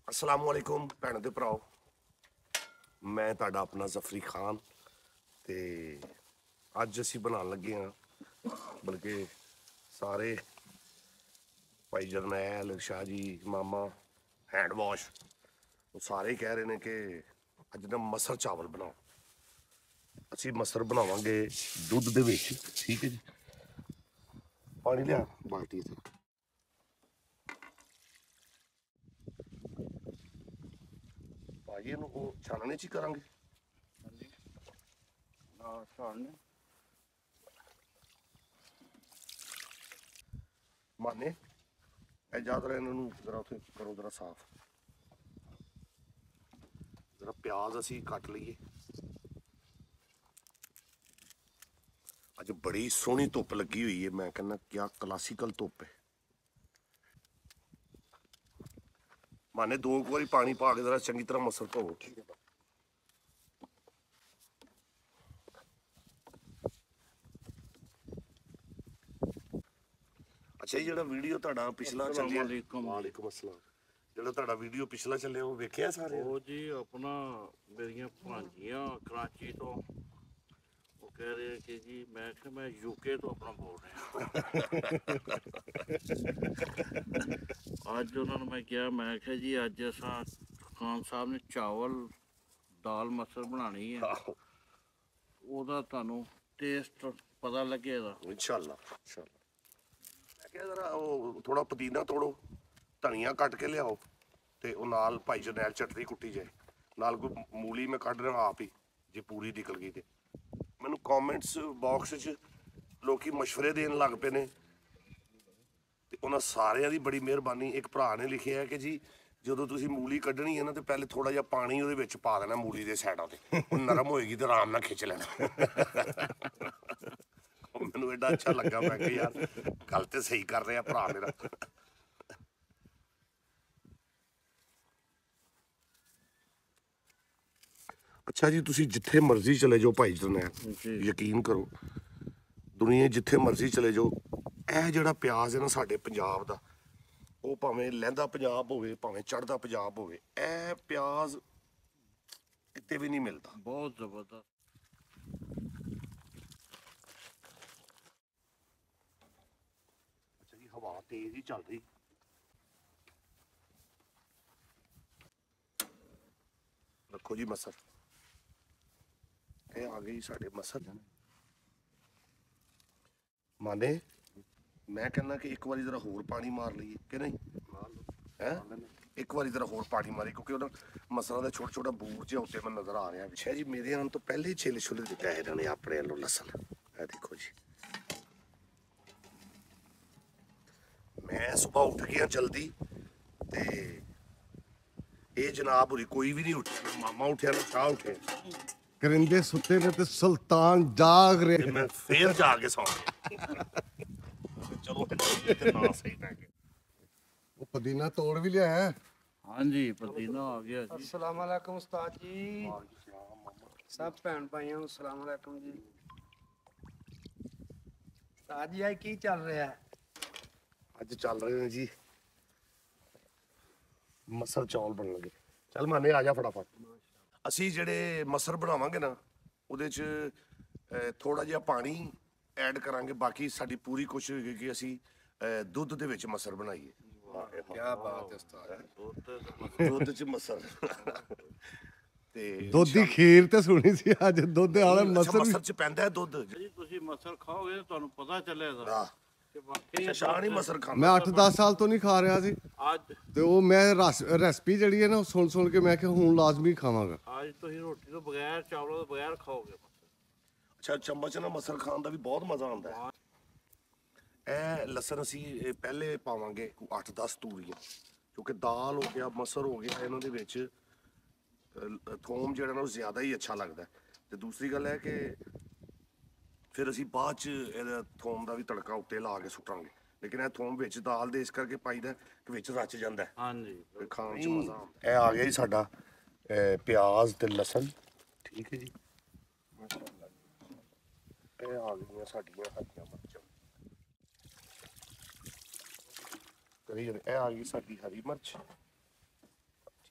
अस्सलाम वालेकुम भैनों ते भराओ। मैं तुहाडा अपना जफरी खान ते अज असी बनाने लगे हाँ, बल्कि सारे भाई जरनैल शाह जी मामा हैंड वॉश वो सारे कह रहे हैं कि अज ना मसर चावल बनाओ। असी मसर बनावांगे दुध दे विच। ठीक है जी, पानी लिया बाल्टी से। भाजी इहनूं वो छानने च ही करांगे। माने ਇਹ ਜ਼ਿਆਦਾ ਇਹਨਾਂ ਨੂੰ ਜਰਾ ਉੱਥੇ ਕਰੋ ਜਰਾ ਸਾਫ। जरा प्याज असी कट लीए। अज बड़ी सोहनी धुप लगी हुई है, मैं कहना क्या क्लासिकल धुप है। माने दो बारी पानी पा के जरा चंगी तरह मसल धोवो। ठीक है अच्छा जी, ਜਿਹੜਾ ਵੀਡੀਓ ਤੁਹਾਡਾ ਪਿਛਲਾ ਚੱਲਿਆ ਵਾਲੇਕੁਮ अस्सलाम, ਜਿਹੜਾ ਤੁਹਾਡਾ ਵੀਡੀਓ ਪਿਛਲਾ ਚੱਲਿਆ ਉਹ ਵੇਖਿਆ ਸਾਰੇ? ਉਹ ਜੀ ਆਪਣਾ ਮੇਰੀਆਂ ਭਾਂਜੀਆਂ ਕਰਾਚੀ ਤੋਂ ਉਹ ਕਹਿ ਰਹੇ ਕਿ ਜੀ ਮੈਂ ਕਿਹਾ ਮੈਂ ਯੂਕੇ ਤੋਂ ਆਪਣਾ ਬੋਲ ਰਿਹਾ। ਅੱਜ ਉਹਨਾਂ ਨੂੰ ਮੈਂ ਕਿਹਾ, ਮੈਂ ਕਿਹਾ ਜੀ ਅੱਜ ਅਸਾਂ ਖਾਨ ਸਾਹਿਬ ਨੇ ਚਾਵਲ ਦਾਲ ਮਸਰ ਬਣਾਉਣੀ ਹੈ, ਉਹਦਾ ਤੁਹਾਨੂੰ ਟੇਸਟ ਪਤਾ ਲੱਗੇਗਾ इंशाल्लाह इंशाल्लाह। मैं क्या जरा वो थोड़ा पुदीना तोड़ो, धनिया कट के लियाओ ते ਉਹ ਨਾਲ ਭਾਈ ਜਰਨੈਲ ਚਟਨੀ ਕੁੱਟੀ ਜਾਏ, ਨਾਲ ਕੋਈ ਮੂਲੀ ਮੈਂ ਕੱਢ ਰਿਹਾ ਆਪ ਹੀ ਜੇ ਪੂਰੀ ਨਿਕਲ ਗਈ ਤੇ। ਮੈਨੂੰ ਕਮੈਂਟਸ ਬਾਕਸ 'ਚ ਲੋਕੀ ਮਸ਼ਵਰੇ ਦੇਣ ਲੱਗ ਪਏ ਨੇ ਤੇ ਉਹਨਾਂ ਸਾਰਿਆਂ ਦੀ ਬੜੀ ਮਿਹਰਬਾਨੀ। ਇੱਕ ਭਰਾ ਨੇ ਲਿਖਿਆ ਕਿ ਜੀ ਜਦੋਂ ਤੁਸੀਂ ਮੂਲੀ ਕੱਢਣੀ ਹੈ ਨਾ ਤੇ ਪਹਿਲੇ ਥੋੜਾ ਜਿਹਾ ਪਾਣੀ ਉਹਦੇ ਵਿੱਚ ਪਾ ਦੇਣਾ ਮੂਲੀ ਦੇ ਸਾਈਡਾਂ ਤੇ, ਉਹ ਨਰਮ ਹੋਏਗੀ ਤੇ ਆਰਾਮ ਨਾਲ ਖਿੱਚ ਲੈਣਾ। ਮੈਨੂੰ ਐਡਾ ਅੱਛਾ ਲੱਗਾ, ਮੈਂ ਕਿਹਾ ਯਾਰ ਗੱਲ ਤੇ ਸਹੀ ਕਰ ਰਿਹਾ ਭਰਾ ਮੇਰਾ। ਅੱਛਾ ਜੀ, ਤੁਸੀਂ ਜਿੱਥੇ ਮਰਜ਼ੀ ਚਲੇ ਜਾਓ ਭਾਈ ਜਰਨੈਲ, ਯਕੀਨ ਕਰੋ ਦੁਨੀਆ ਜਿੱਥੇ ਮਰਜ਼ੀ ਚਲੇ ਜਾਓ, ਇਹ ਜਿਹੜਾ ਪਿਆਜ਼ ਹੈ ਨਾ ਸਾਡੇ ਪੰਜਾਬ ਦਾ, ਉਹ ਭਾਵੇਂ ਲਹਿੰਦਾ ਪੰਜਾਬ ਹੋਵੇ ਭਾਵੇਂ ਚੜ੍ਹਦਾ ਪੰਜਾਬ ਹੋਵੇ, ਇਹ ਪਿਆਜ਼ ਕਿਤੇ ਵੀ ਨਹੀਂ ਮਿਲਦਾ। ਬਹੁਤ ਜ਼ਬਰਦਸਤ। ਅੱਛਾ ਜੀ, ਹਵਾ ਤੇਜ਼ ਹੀ ਚੱਲ ਰਹੀ। ਰੱਖੋ ਜੀ ਮਸਰ, ਇਹ ਆ ਗਈ ਸਾਡੇ ਮਸਰ। ਮਾਨੇ ਮੈਂ ਕਹਿੰਦਾ ਕਿ ਇੱਕ ਵਾਰੀ ਜਰਾ ਹੋਰ ਪਾਣੀ ਮਾਰ ਲਈਏ ਕਿ ਨਹੀਂ ਹੈ? ਇੱਕ ਵਾਰੀ ਜਰਾ ਹੋਰ ਪਾਣੀ ਮਾਰੀ, ਕਿਉਂਕਿ ਉਹਨਾਂ ਮਸਰਾਂ ਦਾ ਛੋਟਾ ਛੋਟਾ ਬੂਰ ਜਿਹਾ ਉੱਤੇ ਮੈਨੂੰ ਨਜ਼ਰ ਆ ਰਿਹਾ। ਅੱਛਾ ਜੀ, ਮੇਰੇ ਆਉਣ ਤੋਂ ਪਹਿਲੇ ਹੀ ਛਿੱਲ ਛੁੱਲ ਦਿੱਤਾ ਇਹਨਾਂ ਨੇ ਆਪਣੇ ਵੱਲੋਂ ਲਸਣ। ਇਹ ਦੇਖੋ ਜੀ, ਮੈਂ ਸੁਬਾਹ ਉੱਠ ਗਿਆ ਜਲਦੀ ਤੇ ਇਹ ਜਨਾਬ ਹੋਰੀ ਕੋਈ ਵੀ ਨਹੀਂ ਉੱਠਿਆ, ਨਾ ਮਾਮਾ ਉੱਠਿਆ ਨਾ ਸ਼ਾਹ ਉੱਠਿਆ। ਕਰਿੰਦੇ ਸੁੱਤੇ ਨੇ ਤੇ ਸੁਲਤਾਨ ਜਾਗ ਤੇ ਰਿਹਾ। ਮੈਂ ਫੇਰ ਜਾ ਕੇ ਸੌਂ ਗਿਆ। ਚਲੋ ਤੇ ਨਾ ਸਹੀ ਪੈ ਗਿਆ। ਉਹ ਪੁਦੀਨਾ ਤੋੜ ਵੀ ਲਿਆ ਹੈ। ਹਾਂਜੀ ਪੁਦੀਨਾ ਆ ਗਿਆ ਜੀ। अस्सलाम वालेकुम उस्ताद जी, सब भैन भाइयों ਨੂੰ अस्सलाम वालेकुम जी। उस्ताद जी आज की चल रहा है? ਅੱਜ ਚੱਲ ਰਹੇ ਨੇ ਜੀ ਮਸਰ ਚੌਲ ਬਣਨ ਲੱਗੇ। ਚੱਲ ਮਾਨੇ ਆ ਜਾ ਫਟਾਫਟ। ਅਸੀਂ ਜਿਹੜੇ ਮਸਰ ਬਣਾਵਾਂਗੇ ਨਾ ਉਹਦੇ 'ਚ ਥੋੜਾ ਜਿਹਾ ਪਾਣੀ ਐਡ ਕਰਾਂਗੇ, ਬਾਕੀ ਸਾਡੀ ਪੂਰੀ ਕੋਸ਼ਿਸ਼ ਹੋਏਗੀ ਕਿ ਅਸੀਂ ਦੁੱਧ ਦੇ ਵਿੱਚ ਮਸਰ ਬਣਾਈਏ। ਕੀ ਬਾਤ ਹੈ ਉਸਤਾਦ। ਦੁੱਧ 'ਚ ਮਸਰ ਤੇ ਦੁੱਧ ਦੀ ਖੀਰ ਤੇ ਸੁਣੀ ਸੀ, ਅੱਜ ਦੁੱਧ ਵਾਲਾ ਮਸਰ ਵੀ। ਮਸਰ 'ਚ ਪੈਂਦਾ ਹੈ ਦੁੱਧ। ਜੀ ਤੁਸੀਂ ਮਸਰ ਖਾਓਗੇ ਤਾਂ ਤੁਹਾਨੂੰ ਪਤਾ ਚੱਲੇਗਾ ਆਹ ਕਿ ਵਾਕਈ ਸ਼ਾਹ ਨਹੀਂ ਮਸਰ ਖਾਂਦਾ। ਮੈਂ 8-10 ਸਾਲ ਤੋਂ ਨਹੀਂ ਖਾ ਰਿਹਾ ਸੀ ਅੱਜ ਤੇ ਉਹ ਮੈਂ ਰੈਸਪੀ ਜਿਹੜੀ ਹੈ ਨਾ ਉਹ ਸੁਣ ਕੇ ਮੈਂ ਕਿਹਾ ਹੁਣ ਲਾਜ਼ਮੀ ਖਾਵਾਂਗਾ। ਅੱਜ ਤੁਸੀਂ ਰੋਟੀ ਤੋਂ ਬਗੈਰ ਚਾਵਲਾਂ ਤੋਂ ਬਗੈਰ ਖਾਓਗੇ। ਅੱਛਾ, ਚਮਚ ਨਾਲ ਮਸਰ ਖਾਣ ਦਾ ਵੀ ਬਹੁਤ ਮਜ਼ਾ ਆਉਂਦਾ ਹੈ। ਇਹ ਲਸਣ ਅਸੀਂ ਪਹਿਲੇ ਪਾਵਾਂਗੇ 8-10 ਤੂਰੀਆਂ, ਕਿਉਂਕਿ ਦਾਲ ਹੋ ਗਿਆ ਮਸਰ ਹੋ ਗਿਆ, ਇਹਨਾਂ ਦੇ ਵਿੱਚ ਥੋਮ ਜਿਹੜਾ ਨਾ ਉਹ ਜ਼ਿਆਦਾ ਹੀ ਅੱਛਾ ਲੱਗਦਾ। ਤੇ ਦੂਸਰੀ ਗੱਲ ਹੈ ਕਿ ਫਿਰ ਅਸੀਂ ਬਾਅਦ 'ਚ ਇਹਦਾ ਥੋਮ ਦਾ ਵੀ ਤੜਕਾ ਉੱਤੇ ਲਾ ਕੇ ਸੁੱਟਾਂਗੇ, ਲੇਕਿਨ ਇਹ ਥੋਮ ਵਿੱਚ ਦਾਲ ਦੇ ਇਸ ਕਰਕੇ ਪਾਈਦਾ ਕਿ ਵਿੱਚ ਰਚ ਜਾਂਦਾ ਹੈ, ਹਾਂਜੀ ਫਿਰ ਖਾਣ 'ਚ ਮਜ਼ਾ ਆਉਂਦਾ। ਇਹ ਆ ਗਿਆ ਜੀ ਸਾਡਾ ਪਿਆਜ਼ ਤੇ ਲਸਣ। ਠੀਕ ਹੈ ਜੀ, ਇਹ ਆ ਗਈਆਂ ਸਾਡੀਆਂ ਹਰੀਆਂ ਮਿਰਚਾਂ। ਇਹ ਆ ਗਈ ਸਾਡੀ ਹਰੀ ਮਿਰਚ।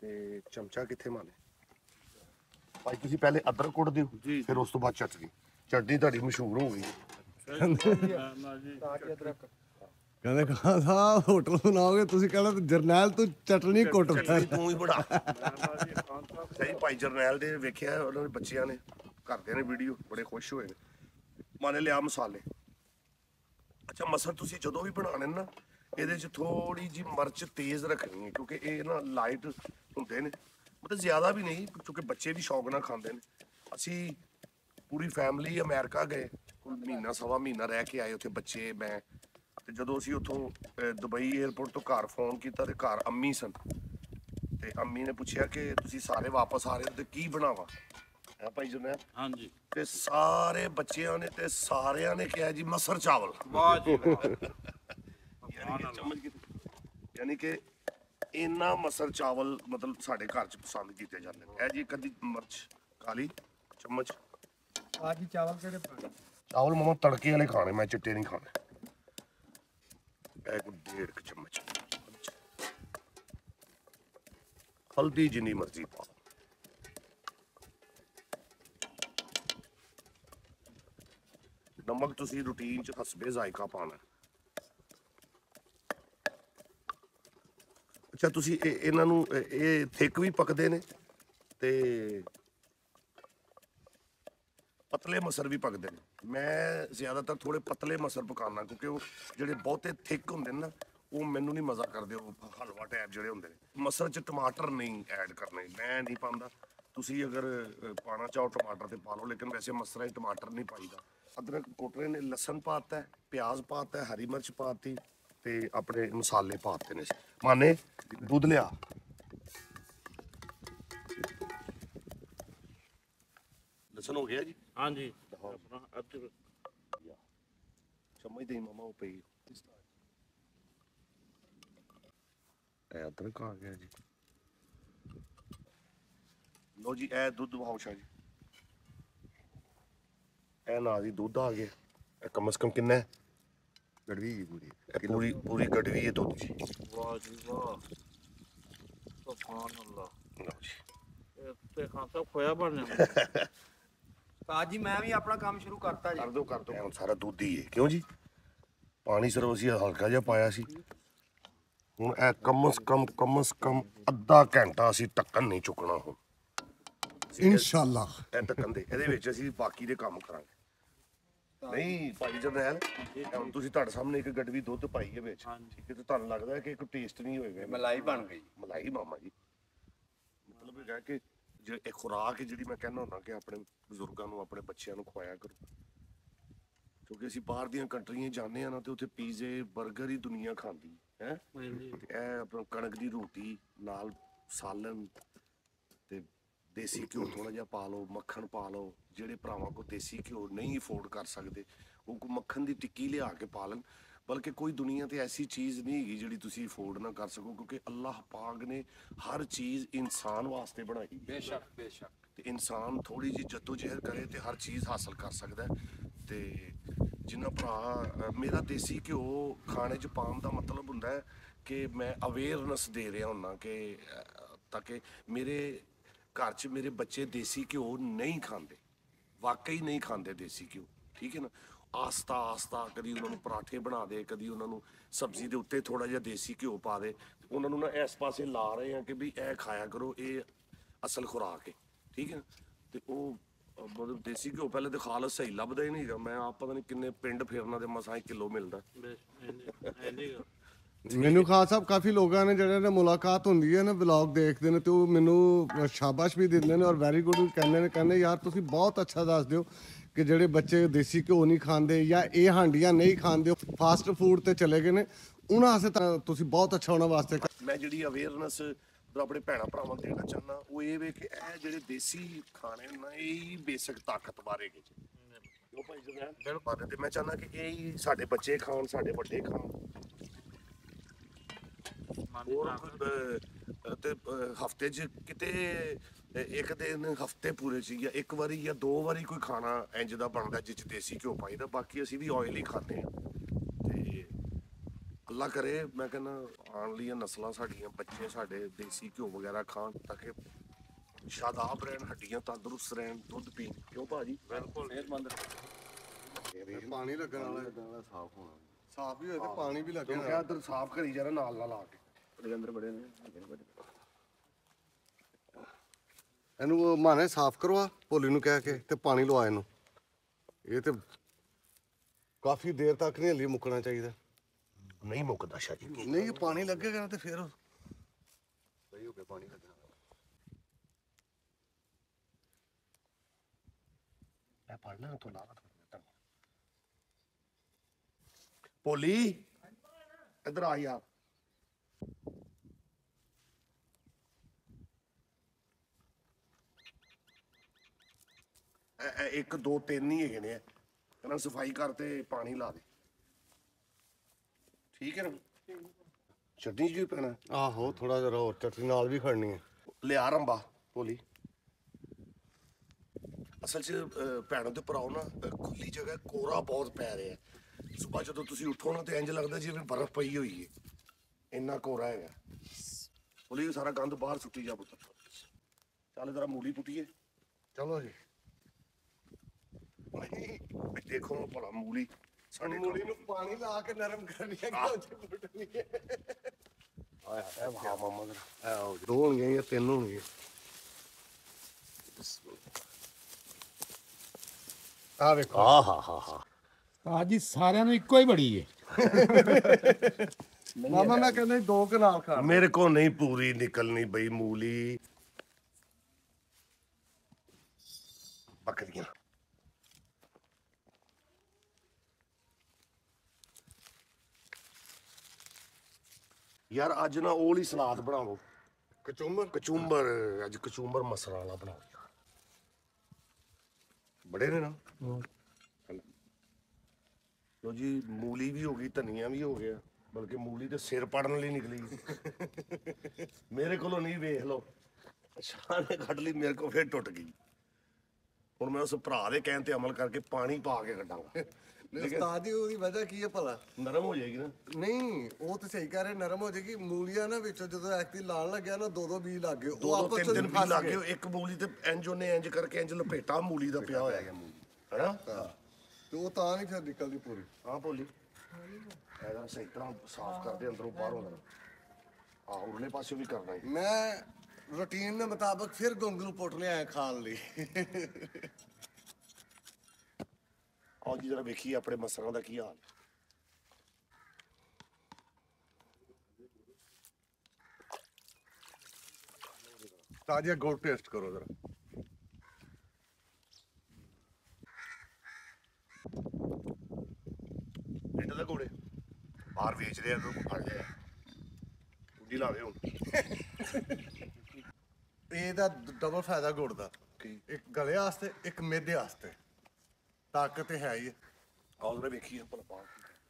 ਤੇ ਚਮਚਾ ਕਿੱਥੇ ਮਾਨੇ ਭਾਈ ਤੁਸੀਂ ਪਹਿਲੇ ਅਦਰਕ ਕੁੱਟ ਦਿਓ ਜੀ। ਫਿਰ ਉਸ ਤੋਂ ਬਾਅਦ ਚਟਨੀ ਤੁਹਾਡੀ ਮਸ਼ਹੂਰ ਹੋ ਗਈ ਨਾ ਜੀ ਤਾਜੀ ਅਦਰਕ ਕਹਿੰਦੇ ਖਾਨ ਸਾਹਿਬ ਹੋਟਲ ਬਣਾਓਗੇ ਤੁਸੀਂ ਕਹਿੰਦਾ ਜਰਨੈਲ ਤੂੰ ਚਟਨੀ ਕੁੱਟ ਚਟਨੀ ਤੂੰ ਹੀ ਬਣਾ ਨਾ ਜੀ ਖਾਨ ਸਾਹਿਬ ਸਹੀ ਭਾਈ ਜਰਨੈਲ ਦੇ ਵੇਖਿਆ ਉਹਨਾਂ ਦੇ ਬੱਚਿਆਂ ਨੇ ਘਰਦਿਆਂ ਨੇ ਵੀਡੀਓ ਬੜੇ ਖੁਸ਼ ਹੋਏ ਨੇ ਮਾਨੇ ਲਿਆ ਮਸਾਲੇ ਅੱਛਾ ਮਸਲ ਤੁਸੀਂ ਜਦੋਂ ਵੀ ਬਣਾਣੇ ਨਾ ਇਹਦੇ 'ਚ ਥੋੜੀ ਜੀ ਮਿਰਚ ਤੇਜ਼ ਰੱਖਣੀ ਹੈ ਕਿਉਂਕਿ ਇਹ ਨਾ ਲਾਈਟ ਹੁੰਦੇ ਨੇ ਮਤਲਬ ਜ਼ਿਆਦਾ ਵੀ ਨਹੀਂ ਕਿਉਂਕਿ ਬੱਚੇ ਵੀ ਸ਼ੌਕ ਨਾਲ ਖਾਂਦੇ ਨੇ ਅਸੀਂ ਪੂਰੀ ਫੈਮਿਲੀ ਅਮਰੀਕਾ ਗਏ ਕੋਈ ਮਹੀਨਾ ਸਵਾ ਮਹੀਨਾ ਰਹਿ ਕੇ ਆਏ ਉੱਥੇ ਬੱਚੇ ਮੈਂ ਤੇ ਜਦੋਂ ਅਸੀਂ ਉੱਥੋਂ ਦੁਬਈ 에ਅਰਪੋਰਟ ਤੋਂ ਘਰ ਫੋਨ ਕੀਤਾ ਤੇ ਘਰ ਅੰਮੀ ਸਨ ਤੇ ਅੰਮੀ ਨੇ ਪੁੱਛਿਆ ਕਿ ਤੁਸੀਂ ਸਾਰੇ ਵਾਪਸ ਆ ਰਹੇ ਹੋ ਤੇ ਕੀ ਬਣਾਵਾਂ ਹੈ ਭਾਈ ਜਰਨੈਲ ਹਾਂਜੀ ਤੇ ਸਾਰੇ ਬੱਚਿਆਂ ਨੇ ਤੇ ਸਾਰਿਆਂ ਨੇ ਕਿਹਾ ਜੀ ਮਸਰ ਚਾਵਲ ਵਾਹ ਜੀ ਵਾਹ ਯਾਨੀ ਕਿ ਇੰਨਾ ਮਸਰ ਚਾਵਲ ਮਤਲਬ ਸਾਡੇ ਘਰ ਚ ਪਸੰਦ ਕੀਤੇ ਜਾਂਦੇ ਨੇ ਇਹ ਜੀ ਕਦੀ ਮਿਰਚ ਕਾਲੀ ਚਮਚ ਤਾਜੀ ਚਾਵਲ ਕਿਹੜੇ ਪਾਣੇ ਚਾਵਲ ਮਮਾ ਤੜਕੇ ਵਾਲੇ ਖਾਣੇ ਮੈਂ ਚਿੱਟੇ ਨਹੀਂ ਖਾਣੇ ਇਹ ਕੋ 1.5 ਚਮਚ ਹਲਦੀ ਜਿੰਨੀ ਮਰਜ਼ੀ ਪਾਓ ਨਮਕ ਤੁਸੀਂ ਰੂਟੀਨ ਚ ਹਸਬੇ ਜ਼ਾਇਕਾ ਪਾਣਾ ਅੱਛਾ ਤੁਸੀਂ ਇਹਨਾਂ ਨੂੰ ਇਹ ਥਿਕ ਵੀ ਪੱਕਦੇ ਨੇ ਤੇ ਪਤਲੇ ਮਸਰ ਵੀ ਪੱਕਦੇ ਨੇ ਮੈਂ ਜ਼ਿਆਦਾਤਰ ਥੋੜੇ ਪਤਲੇ ਮਸਰ ਪਕਾਉਣਾ ਕਿਉਂਕਿ ਉਹ ਜਿਹੜੇ ਬਹੁਤੇ ਥਿਕ ਹੁੰਦੇ ਨੇ ਨਾ ਉਹ ਮੈਨੂੰ ਨਹੀਂ ਮਜ਼ਾ ਕਰਦੇ ਉਹ ਹਲਵਾ ਟਾਈਪ ਜਿਹੜੇ ਹੁੰਦੇ ਨੇ ਮਸਰ 'ਚ ਟਮਾਟਰ ਨਹੀਂ ਐਡ ਕਰਨੇ ਮੈਂ ਨਹੀਂ ਪਾਉਂਦਾ ਤੁਸੀਂ ਅਗਰ ਪਾਣਾ ਚਾਹੋ ਟਮਾਟਰ ਤੇ ਪਾ ਲਓ ਲੇਕਿਨ ਵੈਸੇ ਮਸਰਾਂ 'ਚ ਟਮਾਟਰ ਨਹੀਂ ਪਾਈਦਾ ਅਦਰਕ ਕੁੱਟ ਰਹੇ ਨੇ ਲਸਣ ਪਾਤਾ ਹੈ ਪਿਆਜ਼ ਪਾਤਾ ਹੈ ਹਰੀ ਮਿਰਚ ਪਾਤੀ ਤੇ ਆਪਣੇ ਮਸਾਲੇ ਪਾਤੇ ਨੇ ਮਾਨੇ ਦੁੱਧ ਲਿਆ ਲਸਣ ਹੋ ਗਿਆ ਜੀ ਹਾਂਜੀ ਆਪਣਾ ਅਦਰਕ ਸਮਝਦੇ ਹੀ ਮਾਮਾ ਉਹ ਪਈ ਇਹ ਅਦਰਕ ਆ ਗਿਆ ਜੀ ਲੋ ਜੀ ਇਹ ਦੁੱਧ ਵਾਉਸ਼ਾ ਜੀ ਇਹ ਨਾ ਜੀ ਦੁੱਧ ਆ ਗਿਆ ਇਹ ਕਮ ਸੇ ਕਮ ਕਿੰਨਾ ਹੈ ਗੜਵੀ ਜੀ ਪੂਰੀ ਪੂਰੀ ਗੜਵੀ ਹੈ ਦੁੱਧ ਜੀ ਵਾਹ ਜੀ ਵਾਹ ਸੁਭਾਨ ਅੱਲਾਹ ਲਓ ਜੀ ਇਹ ਤੇ ਖਾਨ ਸਾਹਿਬ ਖੋਇਆ ਬਣ ਜਾਂਦਾ ਤਾਜੀ ਮੈਂ ਵੀ ਆਪਣਾ ਕੰਮ ਸ਼ੁਰੂ ਕਰਤਾ ਜੀ ਕਰ ਦੋ ਹੁਣ ਸਾਰਾ ਦੁੱਧ ਹੀ ਹੈ ਕਿਉਂ ਜੀ ਪਾਣੀ ਸਿਰਫ ਅਸੀਂ ਹਲਕਾ ਜਿਹਾ ਪਾਇਆ ਸੀ ਹੁਣ ਇਹ ਕਮ ਸੇ ਕਮ ਅੱਧਾ ਘੰਟਾ ਅਸੀਂ ਢੱਕਣ ਨਹੀਂ ਚੁੱਕਣਾ ਹੁਣ ਇਨਸ਼ਾਅੱਲਾ ਇਹ ਢੱਕਣ ਦੇ ਇਹਦੇ ਵਿੱਚ ਅਸੀਂ ਬਾਕੀ ਦੇ ਕੰਮ ਕਰਾਂਗੇ ਨਹੀਂ ਭਾਈ ਜਰਨੈਲ ਹੁਣ ਤੁਸੀਂ ਤੁਹਾਡੇ ਸਾਹਮਣੇ ਇੱਕ ਗੜਵੀ ਦੁੱਧ ਪਾਈ ਹੈ ਵਿੱਚ ਠੀਕ ਹੈ ਤੇ ਤੁਹਾਨੂੰ ਲੱਗਦਾ ਹੈ ਕਿ ਇੱਕ ਟੇਸਟ ਨਹੀਂ ਹੋਏਗਾ ਮਲਾਈ ਬਣ ਗਈ ਮਲਾਈ ਮਾਮਾ ਜੀ ਮਤਲਬ ਇਹ ਹੈ ਕਿ ਜੇ ਇਹ ਖੁਰਾਕ ਹੈ ਜਿਹੜੀ ਮੈਂ ਕਹਿੰਦਾ ਹੁੰਦਾ ਕਿ ਆਪਣੇ ਬਜ਼ੁਰਗਾਂ ਨੂੰ ਆਪਣੇ ਬੱਚਿਆਂ ਨੂੰ ਖਵਾਇਆ ਕਰੋ ਕਿਉਂਕਿ ਅਸੀਂ ਬਾਹਰ ਦੀਆਂ ਕੰਟਰੀਆਂ ਜਾਂਦੇ ਆ ਨਾ ਤੇ ਉੱਥੇ ਪੀਜ਼ੇ 버ਗਰ ਹੀ ਦੁਨੀਆ ਖਾਂਦੀ ਹੈ ਤੇ ਇਹ ਆਪਣਾ ਕਣਕ ਦੀ ਰੋਟੀ ਨਾਲ ਸਾਲਨ ਤੇ ਦੇਸੀ ਘਿਓ ਥੋੜਾ ਜਿਹਾ ਪਾ ਲਓ ਮੱਖਣ ਪਾ ਲਓ ਜਿਹੜੇ ਭਰਾਵਾਂ ਕੋ ਦੇਸੀ ਘਿਓ ਨਹੀਂ ਅਫੋਰਡ ਕਰ ਸਕਦੇ ਉਹ ਕੋ ਮੱਖਣ ਦੀ ਟਿੱਕੀ ਲਿਆ ਕੇ ਪਾ ਲੈਣ ਬਲਕਿ ਕੋਈ ਦੁਨੀਆ ਤੇ ਐਸੀ ਚੀਜ਼ ਨਹੀਂ ਹੈਗੀ ਜਿਹੜੀ ਤੁਸੀਂ ਅਫੋਰਡ ਨਾ ਕਰ ਸਕੋ ਕਿਉਂਕਿ ਅੱਲਾਹ ਪਾਕ ਨੇ ਹਰ ਚੀਜ਼ ਇਨਸਾਨ ਵਾਸਤੇ ਬਣਾਈ ਬੇਸ਼ੱਕ ਤੇ ਇਨਸਾਨ ਥੋੜੀ ਜਿਹੀ ਜਦੋਜਹਿਦ ਕਰੇ ਤੇ ਹਰ ਚੀਜ਼ ਹਾਸਲ ਕਰ ਸਕਦਾ ਹੈ ਤੇ ਜਿੰਨਾ ਭਰਾ ਮੇਰਾ ਦੇਸੀ ਘਿਓ ਖਾਣੇ 'ਚ ਪਾਉਣ ਦਾ ਮਤਲਬ ਹੁੰਦਾ ਹੈ ਕਿ ਮੈਂ ਅਵੇਅਰਨੈਸ ਦੇ ਰਿਹਾ ਹੁੰਦਾ ਕਿ ਤਾਂ ਕਿ ਮੇਰੇ ਘਰ 'ਚ ਮੇਰੇ ਬੱਚੇ ਦੇਸੀ ਘਿਓ ਨਹੀਂ ਖਾਂਦੇ ਵਾਕਈ ਨਹੀਂ ਖਾਂਦੇ ਦੇਸੀ ਘਿਓ ਠੀਕ ਹੈ ਨਾ ਆਸਤਾ ਕਦੀ ਉਹਨਾਂ ਨੂੰ ਪਰਾਠੇ ਬਣਾ ਦੇ ਕਦੀ ਉਹਨਾਂ ਨੂੰ ਸਬਜ਼ੀ ਦੇ ਉੱਤੇ ਥੋੜਾ ਜਿਹਾ ਦੇਸੀ ਘਿਓ ਪਾ ਦੇ ਉਹਨਾਂ ਨੂੰ ਨਾ ਇਸ ਪਾਸੇ ਲਾ ਰਹੇ ਆ ਕਿ ਵੀ ਇਹ ਖਾਇਆ ਕਰੋ ਇਹ ਅਸਲ ਖੁਰਾਕ ਹੈ ਠੀਕ ਹੈ ਤੇ ਉਹ ਮਤਲਬ ਦੇਸੀ ਘਿਓ ਪਹਿਲੇ ਤੇ ਖਾਲਸ ਸਹੀ ਲੱਭਦਾ ਹੀ ਨਹੀਂ ਹੈਗਾ ਮੈਂ ਆਪ ਪਤਾ ਨਹੀਂ ਕਿੰਨੇ ਪਿੰਡ ਫੇਰਨਾ ਦੇ ਮਸਾਂ 1 ਕਿਲੋ ਮਿਲਦਾ ਮੈਨੂੰ ਖਾਨ ਸਾਹਿਬ ਕਾਫੀ ਲੋਕਾਂ ਨੇ ਜਿਹੜੇ ਨੇ ਮੁਲਾਕਾਤ ਹੁੰਦੀ ਹੈ ਨਾ ਵਲੌਗ ਦੇਖਦੇ ਨੇ ਤੇ ਉਹ ਮੈਨੂੰ ਸ਼ਾਬਾਸ਼ ਵੀ ਦਿੰਦੇ ਨੇ ਔਰ ਵੈਰੀ ਗੁੱਡ ਵੀ ਕਹਿੰਦੇ ਯਾਰ ਤੁਸੀਂ ਬਹੁਤ ਅੱਛਾ ਦੱਸਦੇ ਹੋ ਕਿ ਜਿਹੜੇ ਬੱਚੇ ਦੇਸੀ ਘਿਓ ਨਹੀਂ ਖਾਂਦੇ ਜਾਂ ਇਹ ਹਾਂਡੀਆਂ ਨਹੀਂ ਖਾਂਦੇ ਫਾਸਟ ਫੂਡ ਤੇ ਚਲੇ ਗਏ ਨੇ ਉਹਨਾਂ ਵਾਸਤੇ ਤਾਂ ਤੁਸੀਂ ਬਹੁਤ ਅੱਛਾ ਉਹਨਾਂ ਵਾਸਤੇ ਮੈਂ ਜਿਹੜੀ ਅਵੇਅਰਨੈਸ ਆਪਣੇ ਭੈਣਾਂ ਭਰਾਵਾਂ ਨੂੰ ਦੇਣਾ ਚਾਹੁੰਦਾ ਉਹ ਇਹ ਵੇ ਕਿ ਇਹ ਜਿਹੜੇ ਦੇਸੀ ਖਾਣੇ ਨਾ ਇਹ ਹੀ ਬੇਸਿਕ ਤਾਕਤ ਬਾਰੇ ਹੈਗੇ ਜੀ ਉਹ ਭਾਈ ਜਰਨੈਲ ਬਿਲਕੁਲ ਤੇ ਮੈਂ ਚਾਹੁੰਦਾ ਕਿ ਇਹ ਹੀ ਸਾਡੇ ਬੱਚੇ ਖਾਣ ਸਾਡੇ ਵੱਡੇ ਖਾਣ ਹੋਰ ਤੇ ਹਫਤੇ 'ਚ ਕਿਤੇ ਇੱਕ ਦਿਨ ਹਫਤੇ ਪੂਰੇ 'ਚ ਜਾਂ ਇੱਕ ਵਾਰੀ ਜਾਂ 2 ਵਾਰੀ ਕੋਈ ਖਾਣਾ ਇੰਜ ਦਾ ਬਣਦਾ ਜਿਸ 'ਚ ਦੇਸੀ ਘਿਓ ਪਾਈਦਾ ਬਾਕੀ ਅਸੀਂ ਵੀ ਆਇਲ ਹੀ ਖਾਂਦੇ ਹਾਂ ਤੇ ਅੱਲਾ ਕਰੇ ਮੈਂ ਕਹਿੰਦਾ ਆਉਣ ਵਾਲੀਆਂ ਨਸਲਾਂ ਸਾਡੀਆਂ ਬੱਚੇ ਸਾਡੇ ਦੇਸੀ ਘਿਓ ਵਗੈਰਾ ਖਾਣ ਤਾਂ ਕਿ ਸ਼ਾਦਾਬ ਰਹਿਣ, ਹੱਡੀਆਂ ਤੰਦਰੁਸਤ ਰਹਿਣ, ਦੁੱਧ ਪੀਣ। ਕਿਉਂ ਭਾਜੀ? ਬਿਲਕੁਲ ਸਿਹਤਮੰਦ। ਪਾਣੀ ਲੱਗਣ ਵਾਲਾ ਸਾਫ਼ ਹੋਣਾ, ਸਾਫ਼ ਵੀ ਹੋਏ ਤੇ ਪਾਣੀ ਵੀ ਲੱਗੇ ਤੈਨੂੰ ਕਿਹਾ ਇੱਧਰ ਸਾਫ਼ ਕਰੀ ਜਾਣਾ ਨਾਲ ਨਾਲ ਆ ਕੇ। ਉਹਦੇ ਅੰਦਰ ਬੜੇ ਨੇ ਇਹਨੂੰ ਮਾਨੇ ਸਾਫ਼ ਕਰਵਾ ਭੋਲੀ ਨੂੰ ਕਹਿ ਕੇ ਤੇ ਪਾਣੀ ਲਵਾ ਇਹਨੂੰ। ਇਹ ਤੇ ਕਾਫੀ ਦੇਰ ਤੱਕ ਨਹੀਂ ਹਲੀ ਮੁੱਕਣਾ ਚਾਹੀਦਾ। ਨਹੀਂ ਮੁੱਕਦਾ ਸ਼ਾਹ ਜੀ। ਨਹੀਂ ਇਹ ਪਾਣੀ ਲੱਗੇਗਾ ਤੇ ਫਿਰ ਸਹੀ ਹੋ ਕੇ ਪਾਣੀ ਲੱਗਣਾ। ਮੈਂ ਪੜਨਾ ਤੋਂ ਲਾ ਭੋਲੀ ਇੱਧਰ ਆ ਯਾਰ। ਇੱਕ ਦੋ ਤਿੰਨ ਹੀ ਹੈਗੇ ਨੇ, ਇਹਨਾਂ ਸਫਾਈ ਕਰ ਤੇ ਪਾਣੀ ਲਾ ਦੇ। ਠੀਕ ਹੈ ਨਾ? ਚਟਨੀ ਜੀ ਪੈਣਾ। ਆਹੋ ਥੋੜਾ ਜਿਹਾ ਹੋਰ ਚਟਨੀ ਨਾਲ ਵੀ ਖੜਨੀ ਹੈ। ਲਿਆ ਰੰਬਾ ਭੋਲੀ। ਅਸਲ 'ਚ ਭੈਣਾਂ ਦੇ ਭਰਾਓ ਨਾ ਖੁੱਲੀ ਜਗ੍ਹਾ ਕੋਰਾ ਬਹੁਤ ਪੈ ਰਿਹਾ। ਸੁਬਾਹ ਜਦੋਂ ਤੁਸੀਂ ਉੱਠੋ ਨਾ ਤੇ ਇੰਜ ਲੱਗਦਾ ਜਿਵੇਂ ਬਰਫ਼ ਪਈ ਹੋਈ ਹੈ, ਇੰਨਾ ਕੋਰਾ ਹੈਗਾ। ਭੋਲੀ ਸਾਰਾ ਗੰਦ ਬਾਹਰ ਸੁੱਟੀ ਜਾ ਪੁੱਤਰ। ਚੱਲ ਜਰਾ ਮੂਲੀ ਪੁੱਟੀਏ। ਚਲੋ ਜੀ। ਦੇਖੋ ਭਲਾ ਮੂਲੀ ਸਾਡੇ ਮੂਲੀ ਨੂੰ ਪਾਣੀ ਲਾ ਕੇ ਨਰਮ ਕਰਨੀ ਹੈ ਕਿ ਉਹ ਫੁੱਟਣੀ ਹੈ। ਹਾਂ ਮਾਮਾ ਜਰਾ ਦੋ ਹੋਣਗੀਆਂ ਜਾਂ ਤਿੰਨ ਹੋਣਗੀਆਂ। ਆ ਵੇਖੋ। ਹਾਂ ਆ ਜੀ ਸਾਰਿਆਂ ਨੂੰ ਇੱਕੋ ਹੀ ਬੜੀ ਏ। ਮਾਮਾ ਮੈਂ ਕਹਿੰਦਾ ਦੋ ਕਨਾਲ ਖਾ। ਮੇਰੇ ਕੋ ਨਹੀਂ ਪੂਰੀ ਨਿਕਲਣੀ ਬਈ ਮੂਲੀ। ਬੱਕਰੀਆਂ ਯਾਰ ਅੱਜ ਨਾ ਉਹ ਵਾਲੀ ਸਲਾਦ ਬਣਾਵੋ। ਕਚੂੰਬਰ ਅੱਜ ਕਚੂੰਬਰ ਮਸਲਾ ਵਾਲਾ ਬਣਾਓ ਯਾਰ। ਬੜੇ ਨੇ ਨਾ। ਲੋ ਜੀ ਮੂਲੀ ਵੀ ਹੋ ਗਈ, ਧਨੀਆ ਵੀ ਹੋ ਗਿਆ, ਬਲਕਿ ਮੂਲੀ ਤੇ ਸਿਰ ਪੜਨ ਲਈ ਨਿਕਲੀ। ਮੇਰੇ ਕੋਲੋਂ ਨਹੀਂ, ਵੇਖ ਲਓ ਸ਼ਾਹ ਨੇ ਕੱਢ ਲਈ, ਮੇਰੇ ਕੋਲ ਫਿਰ ਟੁੱਟ ਗਈ। ਹੁਣ ਮੈਂ ਉਸ ਭਰਾ ਦੇ ਕਹਿਣ ਤੇ ਅਮਲ ਕਰਕੇ ਪਾਣੀ ਪਾ ਕੇ ਕੱਢਾਂਗਾ। ਉਸਤਾਦ ਜੀ ਉਹਦੀ ਵਜ੍ਹਾ ਕੀ ਹੈ ਭਲਾ? ਨਰਮ ਹੋ ਜਾਏਗੀ ਨਾ। ਨਹੀਂ ਉਹ ਤਾਂ ਸਹੀ ਕਹਿ ਰਹੇ, ਨਰਮ ਹੋ ਜਾਏਗੀ। ਮੂਲੀਆਂ ਨਾ ਵਿੱਚੋਂ ਜਦੋਂ ਐਕਤੀ ਲਾਣ ਲੱਗਿਆ ਨਾ ਦੋ ਬੀਜ ਲੱਗ ਗਏ। ਦੋ ਆਪਸ ਤਿੰਨ ਚ ਦਿਨ ਵੀ ਫਸ ਲੱਗ ਗਏ। ਗਏ। ਇੱਕ ਮੂਲੀ ਤੇ ਇੰਜ ਉਹਨੇ ਇੰਜ ਕਰਕੇ ਇੰਜ ਲਪੇਟਾ ਮੂਲੀ ਦਾ ਪਿਆ ਹੋਇਆ ਹੈਗਾ ਹੈਨਾ। ਤੇ ਉਹ ਤਾਂ ਨਹੀਂ ਫਿਰ ਨਿਕਲਦੀ ਪੂਰੀ। ਹਾਂ ਭੋਲੀ ਇਹਦਾ ਸਹੀ ਤਰ੍ਹਾਂ ਸਾਫ਼ ਕਰਦੇ ਅੰਦਰੋਂ ਬਾਹਰੋਂ। ਆਹ ਉਰਲੇ ਪਾਸੇ ਵੀ ਕਰਨਾ ਹੈ। ਮੈਂ ਰੂਟੀਨ ਦੇ ਮੁਤਾਬਕ ਫਿਰ ਗੋਂਗਲੂ ਪੁੱਟ ਲਿਆ ਖਾਣ ਲਈ। ਆਓ ਜੀ ਜਰਾ ਵੇਖੀਏ ਆਪਣੇ ਮਸਰਾਂ ਦਾ ਕੀ ਹਾਲ ਹੈ। ਤਾਜ਼ਾ ਗੁੜ ਟੇਸਟ ਕਰੋ ਜਰਾ। ਇਹਨਾਂ ਦਾ ਘੋੜੇ ਬਾਹਰ ਵੇਚ ਰਹੇ ਆ, ਉਹਨੂੰ ਫੜ ਲਿਆ ਕੁੰਡੀ ਲਾਵੇ ਹੁਣ। ਇਹਦਾ ਡਬਲ ਫਾਇਦਾ ਗੁੜ ਦਾ। ਇੱਕ ਗਲੇ ਵਾਸਤੇ, ਇੱਕ ਮਿਹਦੇ ਵਾਸਤੇ। ਤਾਕਤ ਤੇ ਹੈ ਹੀ ਹੈ। ਆਓ ਜਰਾ ਵੇਖੀਏ ਭਲਾ ਬਾਹਰ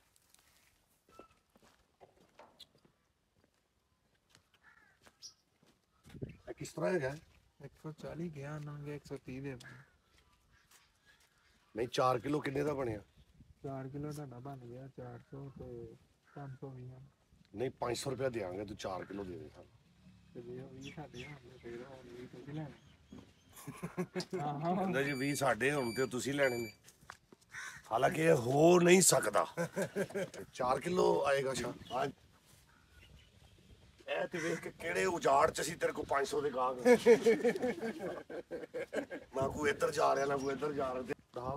ਇਹ ਕਿਸ ਤਰ੍ਹਾਂ ਹੈਗਾ। 140 ਗਿਆ ਨਾਂਗੇ 130 ਦੇ ਨਹੀਂ 4 ਕਿਲੋ ਕਿੰਨੇ ਦਾ ਬਣਿਆ? 4 ਕਿਲੋ ਤੁਹਾਡਾ ਬਣ ਗਿਆ 400 ਤੇ 520 ਨਹੀਂ 500 ਰੁਪਇਆ ਦੇਾਂਗੇ, ਤੂੰ 4 ਕਿਲੋ ਦੇ ਦੇ ਸਾਨੂੰ। ਤੇ ਜੇ ਉਹ ਵੀ ਸਾਡੇ ਹੋਣਗੇ ਫਿਰ ਹੋਰ ਵੀ ਤੁਸੀਂ ਲੈਣੇ। ਕਹਿੰਦਾ ਜੀ 20 ਸਾਡੇ ਹੁਣ ਤੇ ਤੁਸੀਂ ਲੈਣੇ ਨੇ। ਹਾਲਾਂਕਿ ਇਹ ਹੋ ਨਹੀਂ ਸਕਦਾ। 4 ਕਿਲੋ ਆਏਗਾ ਸ਼ਾਹ। ਇਹ ਤੇ ਵੇਖ ਕੇ ਕਿਹੜੇ ਉਜਾੜ ਚ ਅਸੀਂ ਤੇਰੇ ਕੋਲ 500 ਦੇ ਗਾਹਕ। ਨਾ ਕੋਈ ਇੱਧਰ ਜਾ ਰਿਹਾ ਨਾ ਕੋਈ ਇੱਧਰ ਜਾ ਰਿਹਾ।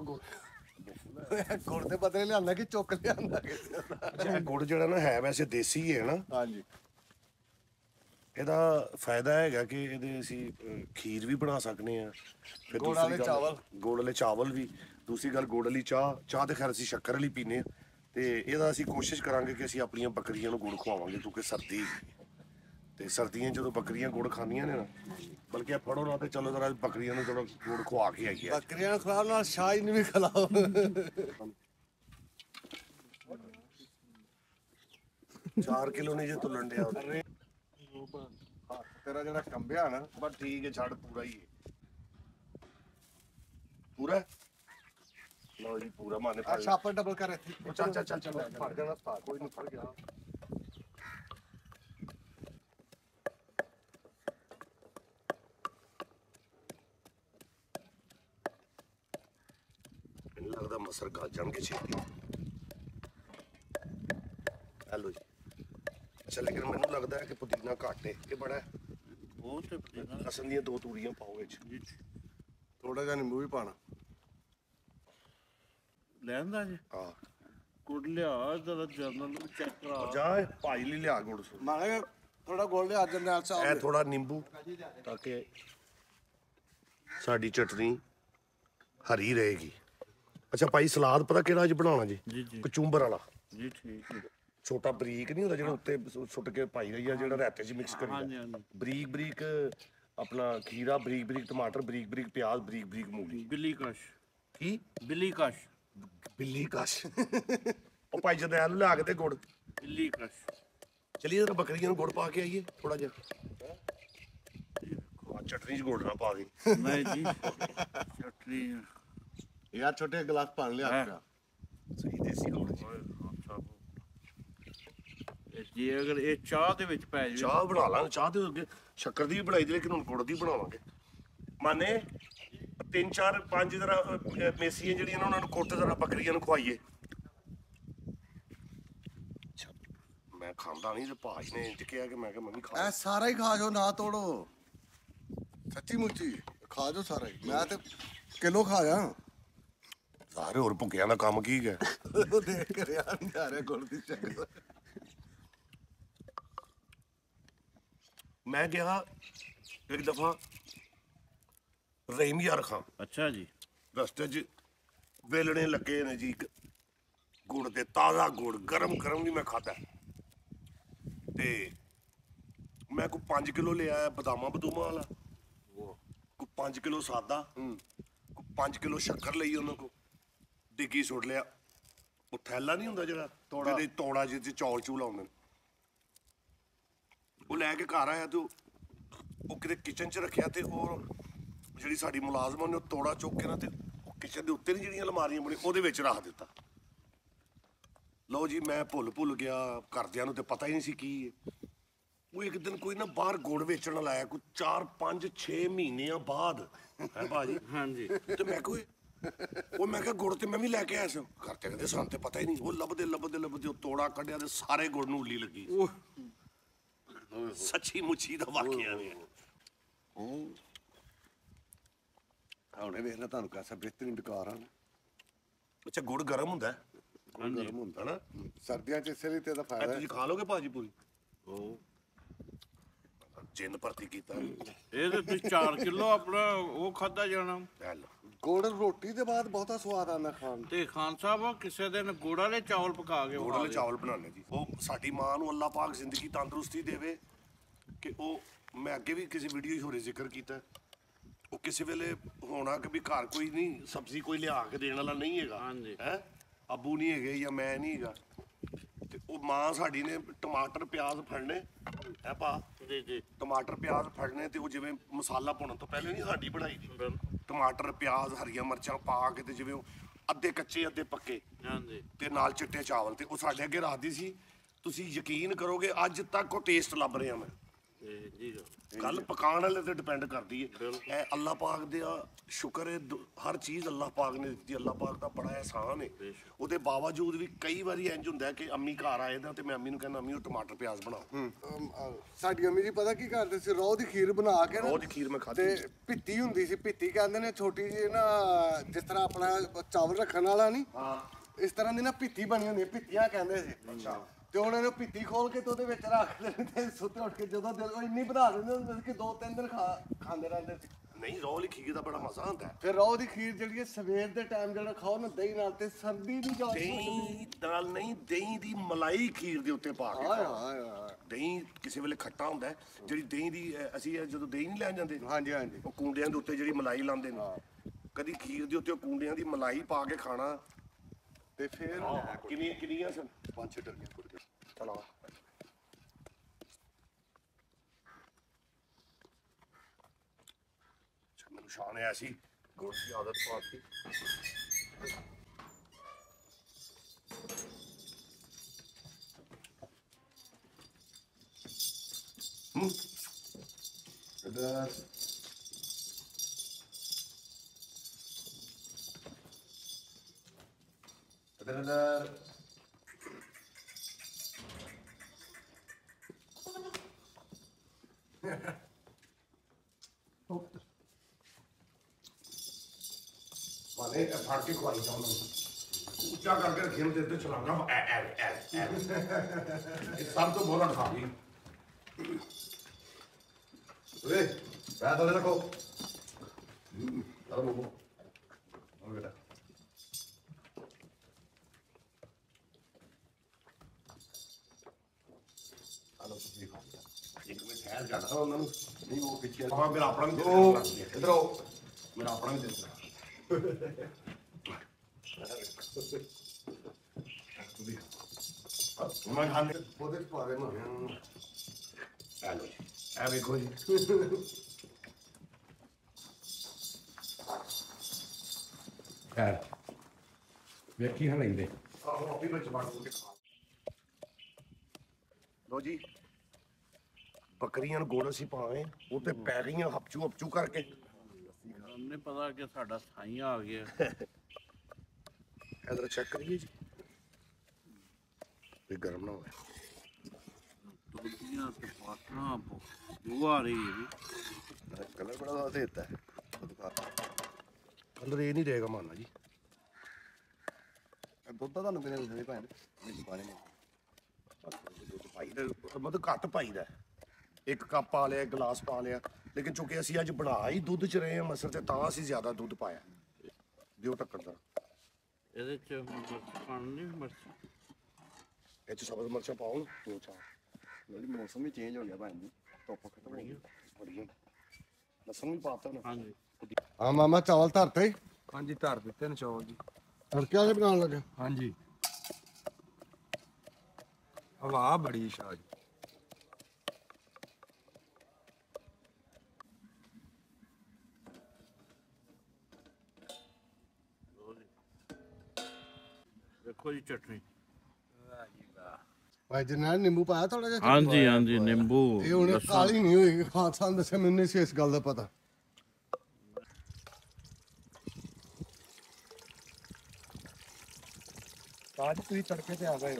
ਗੁੜ ਦੇ ਬਦਲੇ ਲਿਆਂਦਾ ਕਿ ਚੁੱਕ ਲਿਆਂਦਾ ਕਿਸੇ ਦਾ? ਅੱਛਾ ਗੁੜ ਜਿਹੜਾ ਨਾ ਹੈ ਵੈਸੇ ਦੇਸੀ ਹੈ ਨਾ। ਹਾਂਜੀ। ਇਹਦਾ ਫਾਇਦਾ ਹੈਗਾ ਕਿ ਇਹਦੇ ਅਸੀਂ ਖੀਰ ਵੀ ਬਣਾ ਸਕਦੇ ਆ। ਫਿਰ ਗੁੜ ਵਾਲੇ ਚਾਵਲ। ਗੁੜ ਵਾਲੇ ਚਾਵਲ ਵੀ। ਦੂਸਰੀ ਗੱਲ ਗੁੜ ਵਾਲੀ ਚਾਹ ਤੇ ਖੈਰ ਅਸੀਂ ਸ਼ੱਕਰ ਵਾਲੀ ਪੀਨੇ ਆ। ਤੇ ਇਹਦਾ ਅਸੀਂ ਕੋਸ਼ਿਸ਼ ਕਰਾਂਗੇ ਕਿ ਅਸੀਂ ਆਪਣੀਆਂ ਬੱਕਰੀਆਂ ਨੂੰ ਗੁੜ ਖਵਾਵਾਂਗੇ, ਕਿਉਂਕਿ ਸਰਦੀ ਤੇ ਸਰਦੀਆਂ ਜਦੋਂ ਬੱਕਰੀਆਂ ਗੁੜ ਖਾਂਦੀਆਂ ਨੇ ਨਾ, ਬਲਕਿ ਫੜੋ ਨਾ ਤੇ ਚਲੋ ਜਰਾ ਬੱਕਰੀਆਂ ਨੂੰ ਚਲੋ ਗੁੜ ਖਵਾ ਕੇ ਆਈਏ। ਬੱਕਰੀਆਂ ਨੂੰ ਖਿਲਾਓ ਨਾਲ ਸ਼ਾਹੀ ਨੂੰ ਵੀ ਖਿਲਾਓ। 4 ਕਿਲੋ ਨਹੀਂ ਜੇ ਤੁਲਣ ਡਿਆ ਤੇਰਾ ਜਿਹੜਾ ਕੰਬਿਆ ਨਾ, ਬਸ ਠੀਕ ਹੈ, ਛੱਡ ਪੂਰਾ ਹੀ ਹੈ। ਪੂਰਾ ਲਓ ਜੀ, ਪੂਰਾ ਮਾਨੇ ਆ ਛਾਪਰ ਡਬਲ ਕਰ ਇੱਥੇ। ਚੱਲ ਫੜ ਜਾਣਾ ਕੋਈ ਨਹੀਂ, ਫੜ ਗਿਆ। ਲੱਗਦਾ ਮਸਰ ਗਲ ਜਾਣਗੇ ਛੇਤੀ। ਹੈਲੋ ਜੀ। ਅੱਛਾ ਲੇਕਿਨ ਮੈਨੂੰ ਲੱਗਦਾ ਹੈ ਕਿ ਪੁਦੀਨਾ ਘੱਟ ਹੈ, ਇਹ ਬੜਾ ਹੈ। ਉਹ ਤੇ ਪੁਦੀਨਾ ਲਸਣ ਦੀਆਂ 2 ਤੂੜੀਆਂ ਪਾਓ ਵਿੱਚ। ਜੀ ਥੋੜਾ ਜਿਹਾ ਨਿੰਬੂ ਵੀ ਪਾਣਾ। ਲੈਂਦਾ ਜੀ ਹਾਂ ਗੁੜ ਲਿਆ ਜਰਾ ਜਨਰਲ ਨੂੰ ਚੈੱਕ ਕਰਾ। ਜਾ ਇਹ ਭਾਈ ਲਈ ਲਿਆ ਗੁੜ ਸੋ। ਮੈਂ ਕਿਹਾ ਥੋੜਾ ਗੋਲ ਲਿਆ ਜਰਨੈਲ ਇਹ ਸਾਹਿਬ ਥੋੜਾ ਨਿੰਬੂ ਤਾਂ ਕਿ ਸਾਡੀ ਚਟਨੀ ਹਰੀ ਰਹੇਗੀ। ਅੱਛਾ ਭਾਈ ਸਲਾਦ ਪਤਾ ਕਿਹੜਾ ਅੱਜ ਬਣਾਉਣਾ ਜੀ? ਜੀ ਜੀ ਕਚੂੰਬਰ ਵਾਲਾ। ਜੀ ਠੀਕ ਹੈ। ਛੋਟਾ ਬਰੀਕ ਨਹੀਂ ਹੁੰਦਾ ਜਿਹੜਾ ਉੱਤੇ ਸੁੱਟ ਕੇ ਪਾਈ ਰਹੀ ਆ, ਜਿਹੜਾ ਰਾਇਤੇ 'ਚ ਮਿਕਸ ਹਾਂਜੀ ਕਰੀਦਾ। ਹਾਂਜੀ ਬਰੀਕ ਬਰੀਕ ਆਪਣਾ ਖੀਰਾ, ਬਰੀਕ ਬਰੀਕ ਟਮਾਟਰ, ਬਰੀਕ ਬਰੀਕ ਪਿਆਜ਼, ਬਰੀਕ ਬਰੀਕ ਮੂਲੀ। ਬਿੱਲੀ ਕਸ਼ ਕੀ ਬਿੱਲੀ ਕਸ਼ ਬਿੱਲੀ ਕਸ਼ ਉਹ ਭਾਈ ਜਰਨੈਲ ਨੂੰ ਲਿਆ ਕੇ ਤੇ ਗੁੜ। ਬਿੱਲੀ ਕਸ਼ ਚਲੀਏ ਜਰਾ ਬੱਕਰੀਆਂ ਨੂੰ ਗੁੜ ਪਾ ਕੇ ਆਈਏ ਥੋੜਾ ਜਿਹਾ। ਆ ਚਟਨੀ 'ਚ ਗੁੜ ਨਾ ਪਾ ਦੇ। ਨਹੀਂ ਜੀ ਚਟਨੀ ਯਾਰ ਛੋਟੇ ਗਲਾਸ ਪਾਣ ਲਿਆ ਹੈਂ। ਪਿਆ। ਸਹੀ ਦੇਸੀ ਗੁੜ ਜੀ। ਜੇ ਅਗਰ ਇਹ ਚਾਹ ਦੇ ਵਿੱਚ ਪੈ ਜਾਵੇ ਚਾਹ ਬਣਾ ਲਾਂਗੇ। ਚਾਹ ਦੇ ਅੱਗੇ ਸ਼ੱਕਰ ਦੀ ਵੀ ਬਣਾਈ ਦੀ, ਲੇਕਿਨ ਹੁਣ ਗੁੜ ਦੀ ਬਣਾਵਾਂਗੇ। ਮਾਨੇ 3 4 5 ਜਰਾ ਮੇਸੀਆਂ ਜਿਹੜੀਆਂ ਨੇ ਉਹਨਾਂ ਨੂੰ ਕੁੱਟ ਜਰਾ ਬੱਕਰੀਆਂ ਨੂੰ ਖਵਾਈਏ। ਅੱਛਾ, ਮੈਂ ਖਾਂਦਾ ਨਹੀਂ ਤੇ ਭਾਜ ਨੇ ਇੰਜ ਕਿਹਾ ਕਿ ਮੈਂ ਕਿਹਾ ਮੈਂ ਵੀ ਖਾ ਇਹ ਸਾਰਾ ਹੀ ਖਾ ਜਾਓ, ਨਾ ਤੋੜੋ। ਸੱਚੀ ਮੁੱਚੀ ਖਾ ਜਾਓ ਸਾਰਾ ਹੀ। ਮੈਂ ਤੇ ਕਿਲੋ ਖਾ ਜਾ। ਸਾਰੇ ਹੋਰ ਭੁੱਖਿਆਂ ਦਾ ਕੰਮ ਕੀ ਹੈ? ਉਹ ਦੇਖ ਕੇ ਰਿਆ ਨਹੀਂ ਜਾ ਰਿਹਾ ਗੁੜ ਦੀ ਸ਼ਕਲ। ਮੈਂ ਗਿਆ ਇੱਕ ਦਫਾ ਰਹੀਮ ਯਾਰ ਖਾਂ, ਅੱਛਾ ਜੀ ਰਸਤੇ 'ਚ ਵੇਲਣੇ ਲੱਗੇ ਨੇ ਜੀ, ਗੁੜ ਦੇ ਤਾਜ਼ਾ ਗੁੜ ਗਰਮ ਗਰਮ ਵੀ ਮੈਂ ਖਾਧਾ। ਤੇ ਮੈਂ ਕੋਈ 5 ਕਿਲੋ ਲਿਆ ਬਦਾਮਾਂ ਬਦੂਮਾਂ ਵਾਲਾ, ਕੋਈ 5 ਕਿਲੋ ਸਾਦਾ, ਕੋਈ 5 ਕਿਲੋ ਸ਼ੱਕਰ ਲਈ ਉਹਨਾਂ ਕੋ ਡਿੱਗੀ ਸੁੱਟ ਲਿਆ। ਉਹ ਥੈਲਾ ਨਹੀਂ ਹੁੰਦਾ ਜਿਹੜਾ ਜਿਹਦੇ ਤੋੜਾ ਜਿਹਦੇ 'ਚ ਚੌਲ ਚੂਲ ਆਉਂਦੇ ਨੇ, ਉਹ ਲੈ ਕੇ ਘਰ ਆਇਆ ਤੇ ਉਹ ਕਿਤੇ ਕਿਚਨ 'ਚ ਰੱਖਿਆ। ਤੇ ਉਹ ਜਿਹੜੀ ਸਾਡੀ ਮੁਲਾਜ਼ਮ ਉਹਨੇ ਉਹ ਤੋੜਾ ਚੁੱਕ ਕੇ ਨਾ ਤੇ ਕਿਚਨ ਦੇ ਉੱਤੇ ਨਹੀਂ ਜਿਹੜੀਆਂ ਅਲਮਾਰੀਆਂ ਬਣੀ ਉਹਦੇ ਵਿੱਚ ਰੱਖ ਦਿੱਤਾ। ਲਓ ਜੀ ਮੈਂ ਭੁੱਲ ਗਿਆ, ਘਰਦਿਆਂ ਨੂੰ ਤੇ ਪਤਾ ਹੀ ਨਹੀਂ ਸੀ ਕੀ ਹੈ। ਉਹ ਇੱਕ ਦਿਨ ਕੋਈ ਨਾ ਬਾਹਰ ਗੁੜ ਵੇਚਣ ਲਾਇਆ, ਕੋਈ 4 5 6 ਮਹੀਨਿਆਂ ਬਾਅਦ ਹੈ ਭਾਜੀ। ਹਾਂਜੀ ਤੇ ਮੈਂ ਕੋਈ ਉਹ ਮੈਂ ਕਿਹਾ ਗੁੜ ਤੇ ਮੈਂ ਵੀ ਲੈ ਕੇ ਆਇਆ ਸੀ। ਘਰ ਤੇ ਕਹਿੰਦੇ ਸਾਨੂੰ ਤੇ ਪਤਾ ਹੀ ਨਹੀਂ। ਉਹ ਲੱਭਦੇ ਉਹ ਤੋੜਾ ਕੱਢਿਆ ਤੇ ਸਾਰੇ ਗੁੜ ਨੂੰ ਉੱਲੀ ਲੱਗੀ। ਸੱਚੀ ਮੁੱਚੀ ਦਾ ਵਾਕਿਆ ਨੇ। ਹੁਣੇ ਵੇਖ ਲੈ ਤੁਹਾਨੂੰ ਕੈਸਾ ਬਿਹਤਰੀਨ ਡਕਾਰ ਆ। ਅੱਛਾ ਗੁੜ ਗਰਮ ਹੁੰਦਾ ਹੈ ਗਰਮ ਹੁੰਦਾ ਹਨਾ? ਸਰਦੀਆਂ ਚ ਇਸੇ ਲਈ ਤੇ ਇਹਦਾ ਇਹ ਫਾਇਦਾ ਹੈ। ਤੁਸੀਂ ਖਾ ਲੋਗੇ ਭਾਜੀ ਪੂਰੀ? ਉਹ ਜਿੰਨ ਭਰਤੀ ਕੀਤਾ ਇਹ ਤੇ ਤੁਸੀਂ 4 ਕਿਲੋ ਆਪਣਾ ਉਹ ਖਾਦਾ ਜਾਣਾ। ਲੈ ਲਓ। ਗੁੜ ਰੋਟੀ ਦੇ ਬਾਅਦ ਬਹੁਤਾ ਸਵਾਦ ਆਉਂਦਾ ਖਾਣ ਨੂੰ। ਤੇ ਖਾਨ ਸਾਹਿਬ ਕਿਸੇ ਦਿਨ ਗੁੜ ਵਾਲੇ ਚੌਲ ਪਕਾ ਕੇ ਗੁੜ ਖਵਾ ਵਾਲੇ ਦਿਓ। ਚਾਵਲ ਬਣਾਉਣੇ ਜੀ। ਉਹ ਸਾਡੀ ਮਾਂ ਨੂੰ ਅੱਲਾਹ ਪਾਕ ਜ਼ਿੰਦਗੀ ਤੰਦਰੁਸਤੀ ਦੇਵੇ ਕਿ ਉਹ, ਮੈਂ ਅੱਗੇ ਵੀ ਕਿਸੇ ਵੀਡੀਓ 'ਚ ਹੋਰੇ ਜ਼ਿਕਰ ਕੀਤਾ, ਉਹ ਕਿਸੇ ਵੇਲੇ ਹੋਣਾ ਕਿ ਵੀ ਘਰ ਕੋਈ ਨਹੀਂ ਸਬਜ਼ੀ ਕੋਈ ਲਿਆ ਕੇ ਦੇਣ ਵਾਲਾ ਨਹੀਂ ਹੈਗਾ ਹਾਂਜੀ। ਹੈ, ਅੱਬੂ ਨਹੀਂ ਹੈਗੇ ਜਾਂ ਮੈਂ ਨਹੀਂ ਹੈਗਾ, ਤੇ ਉਹ ਮਾਂ ਸਾਡੀ ਨੇ ਟਮਾਟਰ ਪਿਆਜ਼ ਫੜਨੇ ਹੈ ਭਾ, ਜੀ ਜੀ ਟਮਾਟਰ ਪਿਆਜ਼ ਫੜਨੇ ਤੇ ਉਹ ਜਿਵੇਂ ਮਸਾਲਾ ਪਾਉਣ ਤੋਂ ਪਹਿਲੇ ਨਹੀਂ ਸਾਡੀ ਬਣਾਈ ਦੀ, ਟਮਾਟਰ ਪਿਆਜ਼ ਹਰੀਆਂ ਮਿਰਚਾਂ ਪਾ ਕੇ ਤੇ ਜਿਵੇਂ ਉਹ ਅੱਧੇ ਕੱਚੇ ਅੱਧੇ ਪੱਕੇ ਹਾਂਜੀ ਤੇ ਨਾਲ ਚਿੱਟੇ ਚਾਵਲ ਤੇ ਉਹ ਸਾਡੇ ਅੱਗੇ ਰੱਖਦੀ ਸੀ। ਤੁਸੀਂ ਯਕੀਨ ਕਰੋਗੇ ਅੱਜ ਤੱਕ ਉਹ ਟੇਸਟ ਲੱਭ ਰਿਹਾ ਮੈਂ। ਤੇ ਜੀ ਗੱਲ ਪਕਾਉਣ ਵਾਲੇ ਤੇ ਡਿਪੈਂਡ ਕਰਦੀ ਹੈ। ਇਹ ਅੱਲਾਹ ਪਾਕ ਦਾ ਸ਼ੁਕਰ ਹੈ, ਹਰ ਚੀਜ਼ ਅੱਲਾਹ ਪਾਕ ਨੇ ਦਿੱਤੀ। ਅੱਲਾਹ ਪਾਕ ਦਾ ਬੜਾ ਅਹਿਸਾਨ ਹੈ। ਉਹਦੇ ਬਾਵਜੂਦ ਵੀ ਕਈ ਵਾਰੀ ਇੰਜ ਹੁੰਦਾ ਕਿ ਅੰਮੀ ਘਰ ਆਏ ਦਾ ਤੇ ਮੈਂ ਅੰਮੀ ਨੂੰ ਕਹਿੰਦਾ ਅੰਮੀ ਉਹ ਟਮਾਟਰ ਪਿਆਜ਼ ਬਣਾਓ। ਸਾਡੀ ਅੰਮੀ ਜੀ ਪਤਾ ਕੀ ਕਰਦੇ ਸੀ, ਰੋਹ ਦੀ ਖੀਰ ਬਣਾ ਕੇ ਨਾ, ਰੋਹ ਦੀ ਖੀਰ ਮੈਂ ਖਾਧੀ। ਤੇ ਪਿੱਤੀ ਹੁੰਦੀ ਸੀ, ਪਿੱਤੀ ਕਹਿੰਦੇ ਨੇ ਛੋਟੀ ਜਿਹੀ ਨਾ, ਜਿਸ ਤਰ੍ਹਾਂ ਆਪਣਾ ਚਾਵਲ ਰੱਖਣ ਵਾਲਾ ਨਹੀਂ, ਇਸ ਤਰ੍ਹਾਂ ਦੀ ਨਾ ਪਿੱਤੀ ਬਣੀ ਹੁੰਦੀ, ਪਿੱਤੀਆਂ ਕਹਿੰਦੇ ਸੀ। ਤੇ ਉਹਨਾਂ ਨੇ ਪਿੱਤੀ ਖੋਲ ਕੇ ਤੇ ਉਹਦੇ ਵਿੱਚ ਰੱਖ ਲੈਣੇ ਤੇ ਸੁੱਤੇ ਉੱਠ ਕੇ ਜਦੋਂ ਦਿਲ ਉਹ ਇੰਨੀ ਵਧਾ ਦਿੰਦੇ ਹੁੰਦੇ ਸੀ ਕਿ 2-3 ਦਿਨ ਖਾਂਦੇ ਰਹਿੰਦੇ ਸੀ। ਨਹੀਂ ਰੋਹ ਵਾਲੀ ਖੀਰ ਦਾ ਬੜਾ ਮਜ਼ਾ ਆਉਂਦਾ ਹੈ। ਫਿਰ ਰੋਹ ਦੀ ਖੀਰ ਜਿਹੜੀ ਹੈ ਸਵੇਰ ਦੇ ਟਾਈਮ ਜਿਹੜਾ ਖਾਓ ਨਾ ਦਹੀਂ ਨਾਲ, ਤੇ ਸਰਦੀ ਦੀ ਗੱਲ ਦਹੀਂ ਨਾਲ ਨਹੀਂ, ਦਹੀਂ ਦੀ ਮਲਾਈ ਖੀਰ ਦੇ ਉੱਤੇ ਪਾ ਕੇ ਹਾਏ ਖਾਓ। ਹਾਏ ਹਾਏ। ਦਹੀਂ ਕਿਸੇ ਵੇਲੇ ਖੱਟਾ ਹੁੰਦਾ ਹੈ, ਜਿਹੜੀ ਦਹੀਂ ਦੀ ਅਸੀਂ ਜਦੋਂ ਦਹੀਂ ਨਹੀਂ ਲੈਣ ਜਾਂਦੇ ਹਾਂਜੀ ਹਾਂਜੀ। ਉਹ ਕੁੰਡਿਆਂ ਦੇ ਉੱਤੇ ਜਿਹੜੀ ਮਲਾਈ ਲਾਉਂਦੇ ਨੇ, ਕਦੀ ਖੀਰ ਦੇ ਉੱਤੇ ਉਹ ਕੁੰਡਿਆਂ ਦੀ ਮਲਾਈ ਪਾ ਕੇ ਖਾਣਾ। ਤੇ ਫਿਰ ਕਿੰਨੀਆਂ ਸਨ? 5-6 ਟਰਕੀਆਂ ਕੁੜ ਕੇ ਚਲੋ ਮੈਨੂੰ ਸ਼ਾਨ ਆਇਆ ਸੀ ਗੁੜ ਦੀ ਆਦਤ ਪਾਤੀ। ਵਾਲੇ ਫੜ ਕੇ ਖਵਾਈ ਜਾ ਉਹਨਾਂ ਨੂੰ ਉੱਚਾ ਕਰਕੇ ਰੱਖਿਆ ਤੇ ਤੇ ਚਲਾਉਣਾ ਐ ਐ ਐ ਐ ਇਹ ਸਭ ਤੋਂ ਬੋਲਾ ਖਾ ਗਈ ਓਏ ਬੈਠ ਥੱਲੇ ਰੱਖੋ ਚਲੋ ਮੋਮੋ ਹੋ ਬੇਟਾ ਆਲੋ ਤੁਸੀਂ ਖਾ ਇੱਕ ਮਿੰਟ ਠਹਿਰ ਜਾਣਾ ਉਹਨਾਂ ਨੂੰ ਨਹੀਂ ਉਹ ਪਿੱਛੇ ਹਾਂ ਮੇਰਾ ਆਪਣਾ ਵੀ ਦੇ ਇਧਰ ਆਓ ਮੇਰਾ ਆਪਣਾ ਵੀ ਦੇ ਮੈਂ ਖਾਣੇ ਉਹਦੇ ਪਾ ਦੇ ਮਾਰਿਆ ਆਲੋ ਆ ਵੇਖੋ ਜੀ ਖੈਰ ਵੇਖੀ ਹਾਂ ਲੈਂਦੇ ਆਹੋ ਆਪੀ ਵਿੱਚ ਵੜ ਕੇ ਖਾ ਲੋ ਜੀ ਬੱਕਰੀਆਂ ਨੂੰ ਗੋਲ ਅਸੀਂ ਪਾਵੇਂ ਉਹ ਤੇ ਪੈ ਗਈਆਂ ਹਪਚੂ ਹਪਚੂ ਕਰਕੇ ਉਹਨੇ ਪਤਾ ਕਿ ਸਾਡਾ ਸਾਈਂ ਆ ਗਿਆ। ਇਧਰ ਚੈੱਕ ਕਰੀਏ ਜੀ ਵੀ ਗਰਮ ਨਾ ਹੋਵੇ ਦੁੱਧੀਆਂ ਤੇ ਪਾਟਣਾ ਬੂ ਆ ਰਹੀ ਹੈ ਜੀ। ਕਲਰ ਬੜਾ ਦੇਤਾ ਹੈ ਕਲਰ ਇਹ ਨਹੀਂ ਰਹੇਗਾ ਮਾਨਾ ਜੀ ਦੁੱਧ ਤਾਂ ਤੁਹਾਨੂੰ ਕਿਨੇ ਦਿੰਦੇ ਭਾਈ ਨਹੀਂ ਪਾਣੀ ਨਹੀਂ ਦੁੱਧ ਪਾਈ ਦਾ ਮਤਲਬ ਘੱਟ ਪਾਈਦਾ ਇੱਕ ਕੱਪ ਪਾ ਲਿਆ ਗਲਾਸ ਪਾ ਲਿਆ ਲੇਕਿਨ ਚੁੱਕੇ ਅਸੀਂ ਅੱਜ ਬਣਾ ਹੀ ਦੁੱਧ ਚ ਰਹੇ ਹਾਂ ਮਸਰ ਤੇ ਤਾਂ ਅਸੀਂ ਜ਼ਿਆਦਾ ਦੁੱਧ ਪਾਇਆ ਦਿਓ ਟੱਕਰ ਦਾ ਇਹਦੇ ਚ ਮਿਰਚ ਪਾਉਣੀ ਨਹੀਂ ਮਿਰਚ ਇਹ ਚ ਸਬਜ਼ ਮਿਰਚਾਂ ਪਾਓ ਦੋ ਚਾਰ ਜਿਹੜੀ ਮੌਸਮ ਵੀ ਚੇਂਜ ਹੋ ਗਿਆ ਭਾਈ ਜੀ ਧੁੱਪ ਖਤਮ ਹੋ ਗਈ ਬੜੀਆਂ ਲਸਣ ਵੀ ਪਾਤਾ ਨਾ ਹਾਂਜੀ ਹਾਂ ਮਾਮਾ ਚਾਵਲ ਧਰਤੇ ਹਾਂਜੀ ਧਰ ਦਿੱਤੇ ਨੇ ਚੌਲ ਜੀ ਤੜਕੇ ਵਾਲੇ ਬਣਾਉਣ ਲੱਗੇ ਹਾਂਜੀ ਹਵਾ ਬੜੀ ਸ਼ਾਹ ਜੀ ਦੇਖੋ ਜੀ ਚਟਨੀ। ਭਾਈ ਜਰਨੈਲ ਨਿੰਬੂ ਪਾਇਆ ਥੋੜਾ ਜਿਹਾ ਹਾਂਜੀ ਹਾਂਜੀ ਨਿੰਬੂ ਇਹ ਹੁਣ ਕਾਲੀ ਨਹੀਂ ਹੋਏਗੀ ਖਾਲਸਾ ਨੇ ਦੱਸਿਆ ਮੈਨੂੰ ਨਹੀਂ ਸੀ ਇਸ ਗੱਲ ਦਾ ਪਤਾ ਅੱਜ ਤੁਸੀਂ ਤੜਕੇ ਤੇ ਆ ਗਏ ਹੋ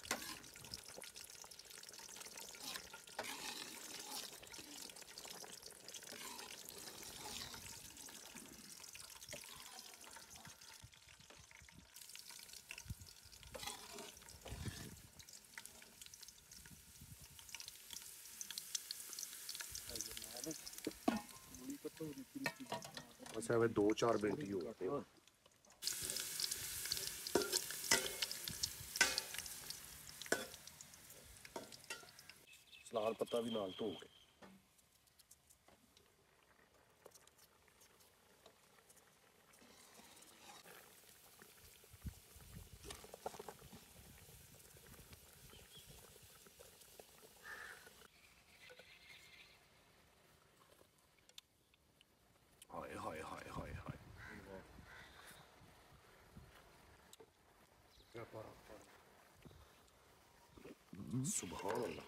ਅੱਛਾ ਵੇ 2-4 ਮਿੰਟ ਹੀ ਹੋ ਗਏ ਸਲਾਦ ਪੱਤਾ ਵੀ ਨਾਲ ਧੋ ਕੇ ਹਾਏ ਹਾਏ ਹਾਏ ਹਾਏ ਹਾਏ ਸੁਭਾਨ ਅੱਲਾਹ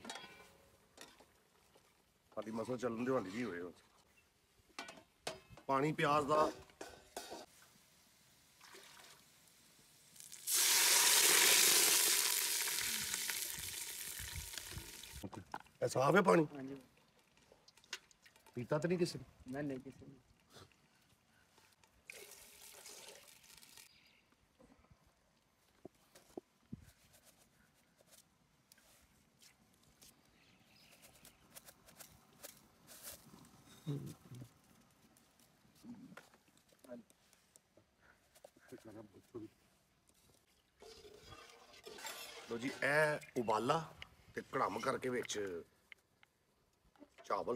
ਸਾਡੀ ਮਸਲ ਚੱਲਣ ਦੇ ਵਾਲੀ ਜੀ ਹੋਏ ਪਾਣੀ ਪਿਆਜ਼ ਦਾ ਇਹ ਸਾਫ ਹੈ ਪਾਣੀ ਹਾਂਜੀ ਪੀਤਾ ਤਾਂ ਨਹੀਂ ਕਿਸੇ ਨੇ ਮੈਂ ਨਹੀਂ ਕਿਸੇ ਨੂੰ ਲੋ ਜੀ ਇਹ ਉਬਾਲਾ ਤੇ ਕੜਮ ਕਰਕੇ ਵਿੱਚ ਚਾਵਲ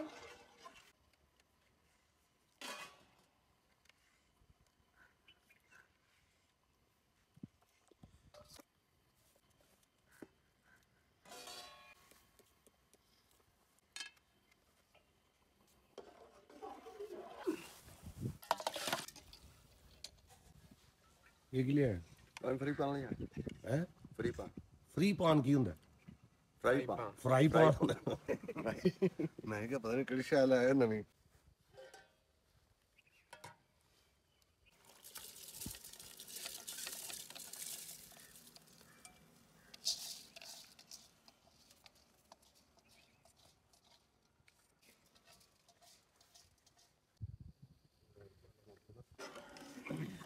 ਇਹ ਕੀ ਲਿਆ ਮੈਂ ਫਰੀ ਪਾਣ ਲਿਆ ਹੈ ਫਰੀ ਪਾ ਫ੍ਰੀ ਪਾਨ ਕੀ ਹੁੰਦਾ ਫਰਾਈ ਪਾ ਫਰਾਈ ਪਾਨ ਮੈਂ ਕਿਹਾ ਪਤਾ ਨਹੀਂ ਕਿਹੜੀ ਸ਼ੈਲ ਆਇਆ ਨਵੀਂ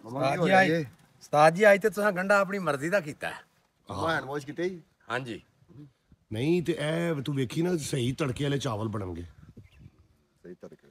ਉਸਤਾਦ ਜੀ ਆਏ ਉਸਤਾਦ ਜੀ ਅੱਜ ਤੇ ਤੁਸੀਂ ਗੰਢਾ ਆਪਣੀ ਮਰਜ਼ੀ ਦਾ ਕੀਤਾ ਹੈ। ਹੈਂਡ ਵਾਸ਼ ਕੀਤੇ ਜੀ ਹਾਂਜੀ ਨਹੀਂ ਤੇ ਇਹ ਤੂੰ ਵੇਖੀ ਨਾ ਸਹੀ ਤੜਕੇ ਵਾਲੇ ਚਾਵਲ ਬਣਨਗੇ ਸਹੀ ਤਰੀਕੇ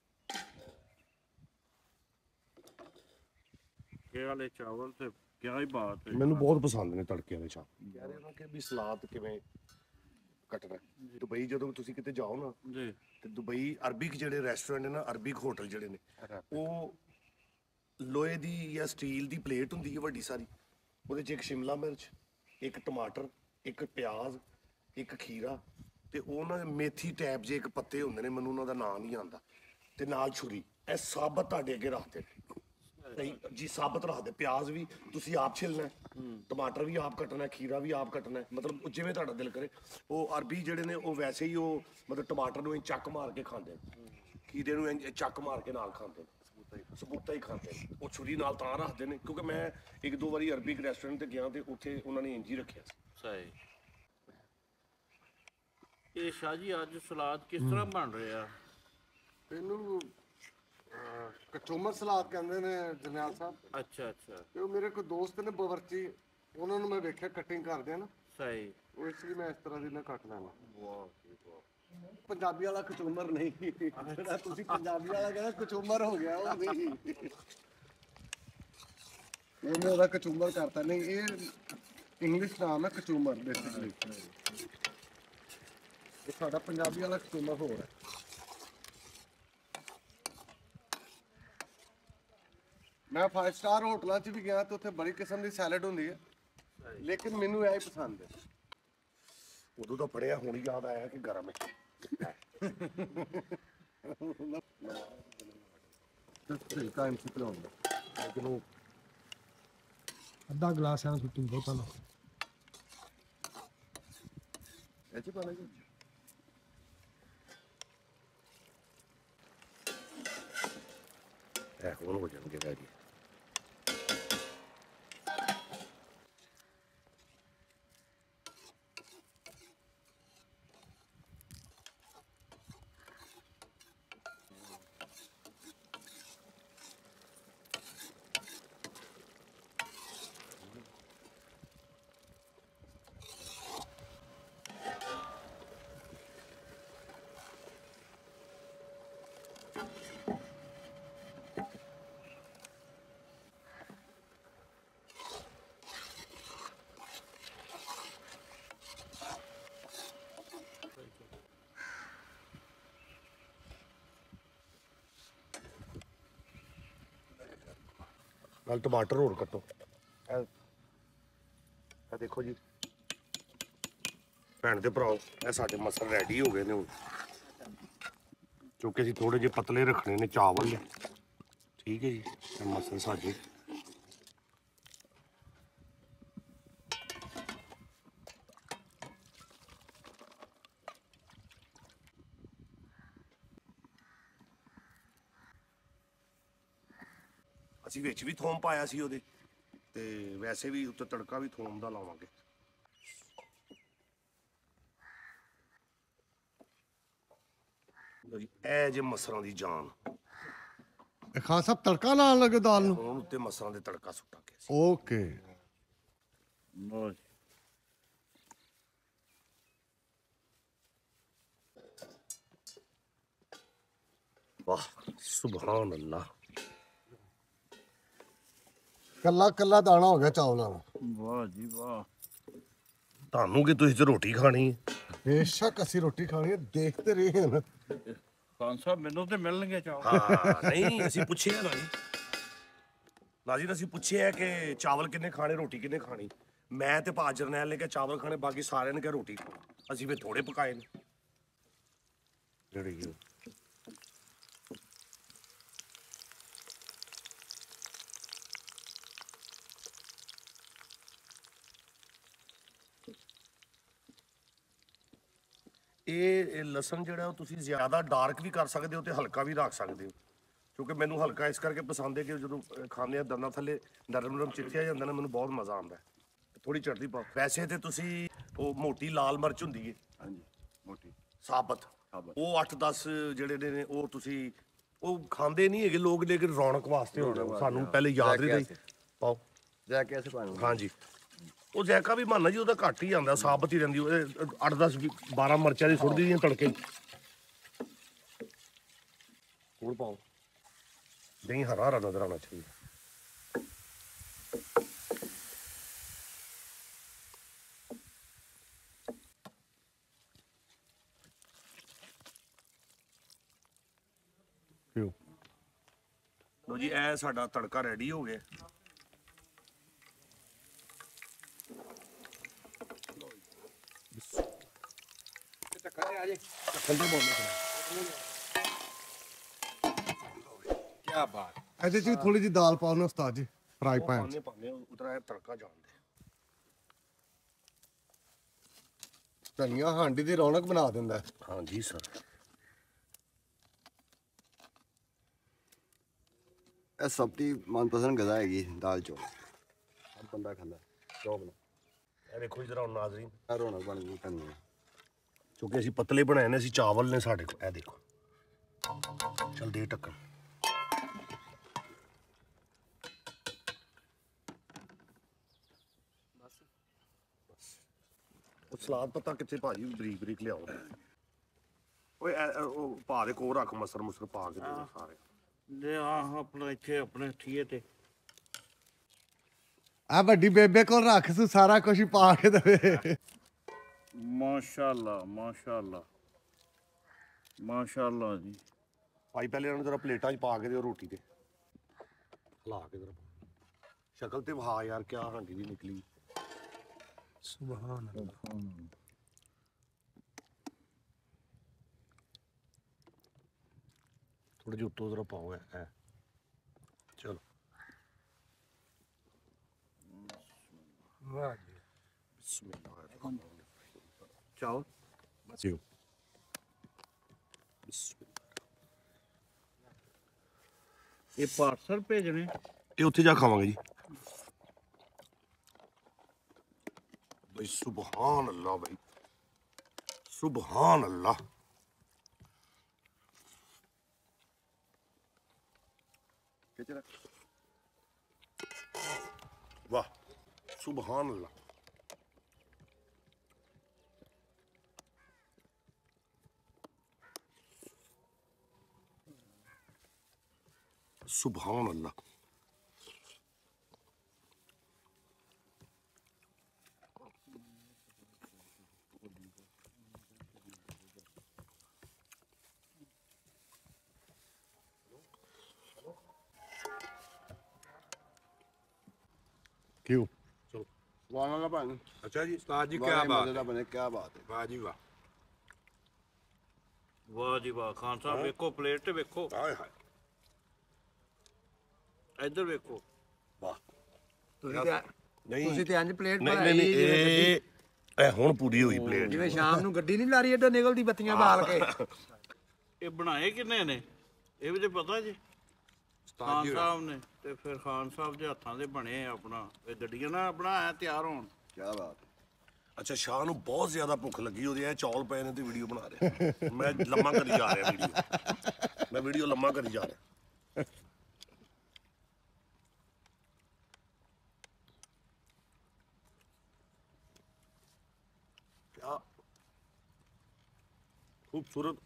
ਇਹ ਵਾਲੇ ਚਾਵਲ ਤੇ ਕਿਆ ਹੀ ਬਾਤ ਹੈ। ਮੈਨੂੰ ਬਹੁਤ ਪਸੰਦ ਨੇ ਤੜਕੇ ਵਾਲੇ ਚਾਵਲ ਕਹਿ ਰਹੇ ਨਾ ਕਿ ਵੀ ਸਲਾਦ ਕਿਵੇਂ ਕੱਟਣਾ ਦੁਬਈ ਜਦੋਂ ਤੁਸੀਂ ਕਿਤੇ ਜਾਓ ਨਾ ਜੀ ਤੇ ਦੁਬਈ ਅਰਬਿਕ ਜਿਹੜੇ ਰੈਸਟੋਰੈਂਟ ਨੇ ਨਾ ਅਰਬਿਕ ਹੋਟਲ ਜਿਹੜੇ ਨੇ ਉਹ ਲੋਹੇ ਦੀ ਜਾਂ ਸਟੀਲ ਦੀ ਪਲੇਟ ਹੁੰਦੀ ਹੈ ਵੱਡੀ ਸਾਰੀ ਉਹਦੇ 'ਚ ਇੱਕ ਸ਼ਿਮਲਾ ਮਿਰਚ ਇੱਕ ਟਮਾਟਰ ਇੱਕ ਪਿਆਜ਼ ਇੱਕ ਖੀਰਾ ਤੇ ਉਹਨਾਂ ਦੇ ਮੇਥੀ ਟੈਪ ਜੇ ਇੱਕ ਪੱਤੇ ਹੁੰਦੇ ਨੇ ਮੈਨੂੰ ਉਹਨਾਂ ਦਾ ਨਾਮ ਨਹੀਂ ਆਉਂਦਾ ਤੇ ਨਾਲ ਛੁਰੀ ਇਹ ਸਾਬਤ ਤੁਹਾਡੇ ਅੱਗੇ ਰੱਖਦੇ ਸਹੀ ਜੀ ਸਾਬਤ ਰੱਖਦੇ ਪਿਆਜ਼ ਵੀ ਤੁਸੀਂ ਆਪ ਛਿਲਣਾ ਹੈ, ਟਮਾਟਰ ਵੀ ਆਪ ਕੱਟਣਾ ਹੈ, ਖੀਰਾ ਵੀ ਆਪ ਕੱਟਣਾ ਹੈ, ਮਤਲਬ ਉਹ ਜਿਵੇਂ ਤੁਹਾਡਾ ਦਿਲ ਕਰੇ ਉਹ ਅਰਬੀ ਜਿਹੜੇ ਨੇ ਉਹ ਵੈਸੇ ਹੀ ਉਹ ਮਤਲਬ ਟਮਾਟਰ ਨੂੰ ਇੰਝ ਚੱਕ ਮਾਰ ਕੇ ਖਾਂਦੇ ਨੇ ਖੀਰੇ ਨੂੰ ਇੰਝ ਚੱਕ ਮਾਰ ਕੇ ਨਾਲ ਖਾਂਦੇ ਨੇ ਸਬੂਤਾ ਹੀ ਖਾਂਦੇ ਨੇ ਉਹ ਛੁਰੀ ਨਾਲ ਤਾਂ ਰੱਖਦੇ ਨੇ ਕਿਉਂਕਿ ਮੈਂ ਇੱਕ ਦੋ ਵਾਰੀ ਅਰਬਿਕ ਰੈਸਟੋਰੈਂਟ ਤੇ ਗਿਆ ਤੇ ਉੱਥੇ ਉਹਨਾਂ ਨੇ ਇੰਝ ਹੀ ਰੱਖਿਆ ਸੀ ਸਹੀ। ਇਹ ਸ਼ਾਹ ਜੀ ਅੱਜ ਸਲਾਦ ਕਿਸ ਤਰ੍ਹਾਂ ਬਣ ਰਿਹਾ? ਇਹਨੂੰ ਕਚੂਮਰ ਸਲਾਦ ਕਹਿੰਦੇ ਨੇ ਜਰਨੈਲ ਸਾਹਿਬ। ਅੱਛਾ ਅੱਛਾ ਤੇ ਉਹ ਮੇਰੇ ਕੋਈ ਦੋਸਤ ਨੇ ਬਵਰਚੀ ਉਹਨਾਂ ਨੂੰ ਮੈਂ ਵੇਖਿਆ ਕਟਿੰਗ ਕਰਦੇ ਆ ਨਾ ਸਹੀ। ਉਹ ਇਸ ਲਈ ਮੈਂ ਇਸ ਤਰ੍ਹਾਂ ਦੀ ਨਾ ਕੱਟ ਲੈਣਾ। ਵਾਹ ਜੀ ਵਾਹ। ਪੰਜਾਬੀ ਵਾਲਾ ਕਚੂਮਰ ਨਹੀਂ ਜਿਹੜਾ ਤੁਸੀਂ ਪੰਜਾਬੀ ਵਾਲਾ ਕਹਿੰਦਾ ਕਚੂਮਰ ਹੋ ਗਿਆ ਉਹ ਨਹੀਂ ਉਹਨੇ ਉਹਦਾ ਕਚੂਮਰ ਕਰਤਾ ਨਹੀਂ ਇਹ ਇੰਗਲਿਸ਼ ਨਾਮ ਹੈ ਕਚੂਮਰ ਬੇਸਿਕਲੀ ਇਹ ਸਾਡਾ ਪੰਜਾਬੀ ਵਾਲਾ ਕਚੂਮਰ ਹੋਰ ਹੈ। ਮੈਂ 5 ਸਟਾਰ ਹੋਟਲਾਂ 'ਚ ਵੀ ਗਿਆ ਤੇ ਉੱਥੇ ਬੜੀ ਕਿਸਮ ਦੀ ਸੈਲਡ ਹੁੰਦੀ ਹੈ ਲੇਕਿਨ ਮੈਨੂੰ ਇਹ ਹੀ ਪਸੰਦ ਹੈ। ਉਦੋਂ ਤਾਂ ਪੜਿਆ ਹੁਣ ਯਾਦ ਆਇਆ ਕਿ ਗਰਮ ਹੈ ਸਹੀ ਟਾਈਮ ਸਿੱਖ ਲਵਾਂਗਾ ਲੇਕਿਨ ਉਹ ਅੱਧਾ ਗਲਾਸ ਆ ਸੁੱਟੀ ਬਹੁਤਾ ਨਾ ਇਹ ਚ ਪਾ ਲੈ ਜੀ ਇਹ ਹੋਰ ਹੋ ਜਾਣਗੇ ਜੀ ਨਾਲ ਟਮਾਟਰ ਹੋਰ ਕੱਟੋ ਇਹ ਦੇਖੋ ਜੀ ਭੈਣ ਤੇ ਭਰਾਓ ਇਹ ਸਾਡੇ ਮਸਲ ਰੈਡੀ ਹੋ ਗਏ ਨੇ ਹੁਣ ਕਿਉਂਕਿ ਅਸੀਂ ਥੋੜੇ ਜਿਹੇ ਪਤਲੇ ਰੱਖਣੇ ਨੇ ਚਾਵਲ ਠੀਕ ਹੈ ਜੀ ਇਹ ਮਸਲ ਸਾਡੇ ਅਸੀਂ ਵਿੱਚ ਵੀ ਥੋਮ ਪਾਇਆ ਸੀ ਉਹਦੇ ਤੇ ਵੈਸੇ ਵੀ ਉੱਤੇ ਤੜਕਾ ਵੀ ਥੋਮ ਦਾ ਲਾਵਾਂਗੇ ਲਓ ਜੀ ਇਹ ਜੇ ਮਸਰਾਂ ਦੀ ਜਾਨ ਇਹ ਖਾਨ ਸਾਹਿਬ ਤੜਕਾ ਲਾਉਣ ਲੱਗੇ ਦਾਲ ਨੂੰ ਹੁਣ ਉੱਤੇ ਮਸਰਾਂ ਦੇ ਤੜਕਾ ਸੁੱਟਾਂਗੇ ਅਸੀਂ ਓਕੇ ਲਓ ਜੀ। ਵਾਹ ਸੁਭਾਨ ਅੱਲਾ ਕੱਲਾ ਕੱਲਾ ਦਾਣਾ ਹੋ ਗਿਆ ਚਾਵਲਾਂ ਦਾ ਵਾਹ ਜੀ ਵਾਹ। ਤੁਹਾਨੂੰ ਕਿ ਤੁਸੀਂ ਤੇ ਰੋਟੀ ਖਾਣੀ ਹੈ ਬੇਸ਼ੱਕ ਅਸੀਂ ਰੋਟੀ ਖਾਣੀ ਹੈ ਦੇਖਦੇ ਰਹੇ ਹਾਂ ਖਾਨ ਸਾਹਿਬ ਮੈਨੂੰ ਤੇ ਮਿਲਣਗੇ ਚਾਵਲ। ਹਾਂ ਨਹੀਂ ਅਸੀਂ ਪੁੱਛਿਆ ਨਾਜੀ ਅਸੀਂ ਪੁੱਛਿਆ ਕਿ ਚਾਵਲ ਕਿੰਨੇ ਖਾਣੇ ਰੋਟੀ ਕਿੰਨੇ ਖਾਣੀ ਮੈਂ ਤੇ ਭਾ ਜਰਨੈਲ ਨੇ ਕਿਹਾ ਚਾਵਲ ਖਾਣੇ ਬਾਕੀ ਸਾਰਿਆਂ ਨੇ ਕਿਹਾ ਰੋਟੀ ਖਾਣੀ ਅਸੀਂ ਫਿਰ ਥੋੜੇ ਪਕਾਏ ਨੇ ਜਿਹੜੀ ਇਹ ਲਸਣ ਜਿਹੜਾ ਉਹ ਤੁਸੀਂ ਜ਼ਿਆਦਾ ਡਾਰਕ ਵੀ ਕਰ ਸਕਦੇ ਹੋ ਤੇ ਹਲਕਾ ਵੀ ਰੱਖ ਸਕਦੇ ਹੋ ਕਿਉਂਕਿ ਮੈਨੂੰ ਹਲਕਾ ਇਸ ਕਰਕੇ ਪਸੰਦ ਹੈ ਕਿ ਜਦੋਂ ਖਾਂਦੇ ਆ ਦੰਦਾਂ ਥੱਲੇ ਨਰਮ ਨਰਮ ਚਿੱਥਿਆ ਜਾਂਦਾ ਨਾ ਮੈਨੂੰ ਬਹੁਤ ਮਜ਼ਾ ਆਉਂਦਾ ਥੋੜੀ ਚੜਦੀ ਪਾਓ ਵੈਸੇ ਤੇ ਤੁਸੀਂ ਉਹ ਮੋਟੀ ਲਾਲ ਮਿਰਚ ਹੁੰਦੀ ਹੈ ਹਾਂਜੀ ਮੋਟੀ ਸਾਬਤ ਉਹ 8-10 ਜਿਹੜੇ ਨੇ ਉਹ ਤੁਸੀਂ ਉਹ ਖਾਂਦੇ ਨਹੀਂ ਹੈਗੇ ਲੋਕ, ਲੇਕਿਨ ਰੌਣਕ ਵਾਸਤੇ ਹੁੰਦਾ ਉਹ। ਸਾਨੂੰ ਪਹਿਲੇ ਯਾਦ ਨਹੀਂ ਰਹੀ। ਪਾਓ ਜਾ ਕੇ ਅਸੀਂ ਪਾਣੀ ਹਾਂਜੀ। ਉਹ ਜੈਕਾ ਵੀ ਮੰਨਣਾ ਜੀ, ਉਹਦਾ ਘੱਟ ਹੀ ਆਉਂਦਾ, ਸਾਬਤ ਹੀ ਰਹਿੰਦੀ। ਉਹਦੇ 8-10 12 ਮਿਰਚਾਂ ਦੀ ਸੁੱਟਦੀ ਦੀਆਂ ਤੜਕੇ। ਹੋਰ ਪਾਓ, ਦਹੀਂ ਹਰਾ ਹਰਾ ਨਜ਼ਰ ਆਉਣਾ ਚਾਹੀਦਾ। ਲੋ ਜੀ, ਇਹ ਸਾਡਾ ਤੜਕਾ ਰੈਡੀ ਹੋ ਗਿਆ। ਕੀ ਬਾਤ। ਇਹਦੇ 'ਚ ਵੀ ਥੋੜੀ ਜਿਹੀ ਦਾਲ ਪਾਓ ਨਾ ਉਸਤਾਦ ਜੀ, ਫਰਾਈ ਪੈਨ 'ਚ। ਪਾਣੇ ਉਤਰਾ ਇਹ ਤੜਕਾ ਜਾਣਦੇ। ਧਨੀਆ ਹਾਂਡੀ ਦੀ ਰੌਣਕ ਬਣਾ ਦਿੰਦਾ। ਹਾਂਜੀ ਸਰ। ਇਹ ਸਭ ਦੀ ਮਨਪਸੰਦ ਗਜ਼ਾ ਹੈਗੀ ਦਾਲ ਚੌਲ। ਹਰ ਬੰਦਾ ਖਾਂਦਾ ਚੌਲ ਬਣਾ। ਇਹ ਦੇਖੋ ਜਰਾ ਨਾਜ਼ਰੀਨ, ਇਹ ਰੌਣਕ ਬਣ ਗਈ ਧਨੀਆ। ਕਿਉਂਕਿ ਅਸੀਂ ਪਤਲੇ ਬਣਾਏ ਨੇ, ਅਸੀਂ ਚਾਵਲ ਨੇ ਸਾਡੇ ਕੋਲ। ਇਹ ਦੇਖੋ, ਚਲ ਦੇ ਢੱਕਣ। ਉਹ ਸਲਾਦ ਪੱਤਾ ਕਿੱਥੇ ਭਾਜੀ, ਬਰੀਕ ਬਰੀਕ ਲਿਆਓ। ਓਏ ਉਹ ਪਾ ਦੇ ਕੋਲ ਰੱਖ, ਮਸਰ ਮੁਸਰ ਪਾ ਕੇ ਦੇ ਸਾਰੇ। ਲੈ ਆਹ ਆਪਣਾ ਇੱਥੇ ਆਪਣੇ ਠੀਏ ਤੇ ਆ ਵੱਡੀ ਬੇਬੇ ਕੋਲ ਰੱਖ ਤੂੰ, ਸਾਰਾ ਕੁਝ ਹੀ ਪਾ ਕੇ ਦੇਵੇ। ਮਾਸ਼ਾਅੱਲਾ ਮਾਸ਼ਾਅੱਲਾ ਮਾਸ਼ਾਅੱਲਾ ਜੀ। ਭਾਈ ਪਹਿਲੇ ਇਹਨਾਂ ਨੂੰ ਜਰਾ ਪਲੇਟਾਂ 'ਚ ਪਾ ਕੇ ਦਿਓ ਰੋਟੀ ਤੇ, ਹਿਲਾ ਕੇ ਜਰਾ। ਸ਼ਕਲ ਤੇ ਵਹਾ ਯਾਰ, ਕਿਆ ਹਾਂਡੀ ਦੀ ਨਿਕਲੀ। ਸੁਭਾਨ ਅੱਲਾਹ। ਥੋੜੇ ਜਿਹੇ ਉੱਤੋਂ ਜਰਾ ਪਾਓ। ਹੈ ਚਲੋ। ਵਾਹ ਜੀ, ਬਿਸਮਿਲ੍ਲਾਹ। ਚਾਓ ਜੀ ਇਹ ਪਾਰਸਲ ਭੇਜਣੇ। ਇਹ ਉੱਥੇ ਜਾ ਖਾਵਾਂਗੇ ਜੀ। ਬਈ ਸੁਭਾਨ ਅੱਲਾਹ, ਬਈ ਸੁਭਾਨ ਅੱਲਾਹ। ਕਿਚਰਾ ਵਾਹ, ਸੁਭਾਨ ਅੱਲਾਹ। सुभान अल्लाह। क्यों? ਵਾਲਾ ਦਾ ਭਾਈ। अच्छा जी, ਉਸਤਾਦ ਜੀ ਕੀ ਵਾਹ ਬਾਤ ਦਾ ਹੈ। ਬਣੇ, ਕੀ ਬਾਤ ਹੈ। ਵਾਹ ਜੀ ਵਾਹ। ਵਾਹ ਜੀ ਵਾਹ। ਖਾਨ ਸਾਹਿਬ ਵੇਖੋ, ਪਲੇਟ ਤੇ ਵੇਖੋ, हाय हाय, ਇੱਧਰ ਵੇਖੋ। वाह। ਤੁਸੀਂ ਤੇ नहीं ਤੁਸੀਂ ਤੇ ਇੰਜ ਪਲੇਟ नहीं ਬਣਾਈ नहीं, ਜਿਵੇਂ ਇਹ ਹੁਣ ਪੂਰੀ ਹੋਈ ਪਲੇਟ। ਜਿਵੇਂ ਸ਼ਾਮ ਨੂੰ ਗੱਡੀ ਨਹੀਂ ਲਾਰੀ ਏਡੋ ਨਿਕਲਦੀ ਬੱਤੀਆਂ ਬਾਲ ਕੇ। ਇਹ ਬਣਾਏ ਕਿੰਨੇ ਨੇ ਇਹ ਵੀ ਤੇ ਪਤਾ ਜੀ? ਖਾਨ ਸਾਹਿਬ ਨੇ। ਤੇ ਫਿਰ ਖਾਨ ਸਾਹਿਬ ਦੇ ਹੱਥਾਂ ਦੇ ਬਣੇ ਆ। ਆਪਣਾ ਇਹ ਗੱਡੀਆਂ ਨਾ ਬਣਾਇਆ ਤਿਆਰ ਹੋਣ। ਕੀ ਬਾਤ ਹੈ। ਅੱਛਾ, ਸ਼ਾਹ ਨੂੰ ਬਹੁਤ ਜ਼ਿਆਦਾ ਭੁੱਖ ਲੱਗੀ ਉਹਦੀ, ਇਹ ਚੌਲ ਪਏ ਨੇ ਤੇ ਵੀਡੀਓ ਬਣਾ ਰਿਹਾ। ਮੈਂ ਲੰਮਾ ਕਰੀ ਜਾ ਰਿਹਾ ਵੀਡੀਓ, ਮੈਂ ਵੀਡੀਓ ਲੰਮਾ ਕਰੀ ਜਾ ਰਿਹਾ। क्या खूबसूरत।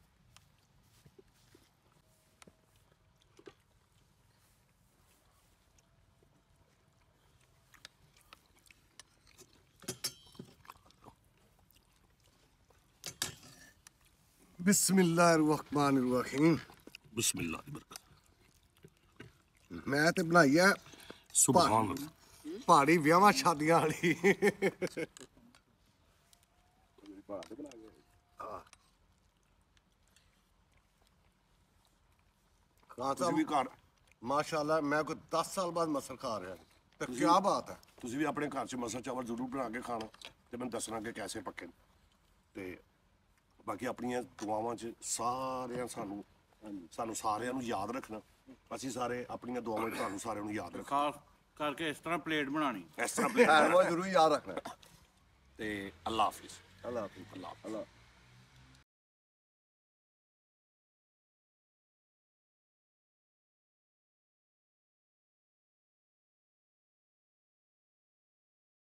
बिस्मिल्लाहिर्रहमानिर्रहीम। बिस्मिल्लाह की बरकत। मैं ते बनाई है सुभान अल्लाह। पहाड़ी विआहां शादियां वाली। ਤੁਸੀਂ ਵੀ ਘਰ माशाल्लाह मैं कोई 10 साल बाद मसल खा रहा हूं। तो क्या बात है। ਤੁਸੀਂ ਵੀ ਆਪਣੇ ਘਰ 'ਚ ਮਸਰ ਚਾਵਲ ਜ਼ਰੂਰ ਬਣਾ ਕੇ ਖਾਣਾ ਤੇ ਮੈਨੂੰ ਦੱਸਣਾ ਕਿ ਕੈਸੇ ਪੱਕੇ ਨੇ। ਤੇ ਬਾਕੀ ਆਪਣੀਆਂ ਦੁਆਵਾਂ 'ਚ ਸਾਨੂੰ ਸਾਰਿਆਂ ਨੂੰ ਯਾਦ ਰੱਖਣਾ। ਅਸੀਂ ਸਾਰੇ ਆਪਣੀਆਂ ਦੁਆਵਾਂ 'ਚ ਤੁਹਾਨੂੰ ਸਾਰਿਆਂ ਨੂੰ ਯਾਦ ਰੱਖਣਾ। ਖਾਸ ਕਰਕੇ ਇਸ ਤਰ੍ਹਾਂ ਪਲੇਟ ਬਣਾਣੀ। ਇਸ ਤਰ੍ਹਾਂ ਪਲੇਟ वो जरूर याद रखना। ਤੇ ਅੱਲਾ ਹਾਫਿਜ਼। अल्लाह हाफिज़। ਅੱਲਾ ਹਾਫਿਜ਼। अल्लाह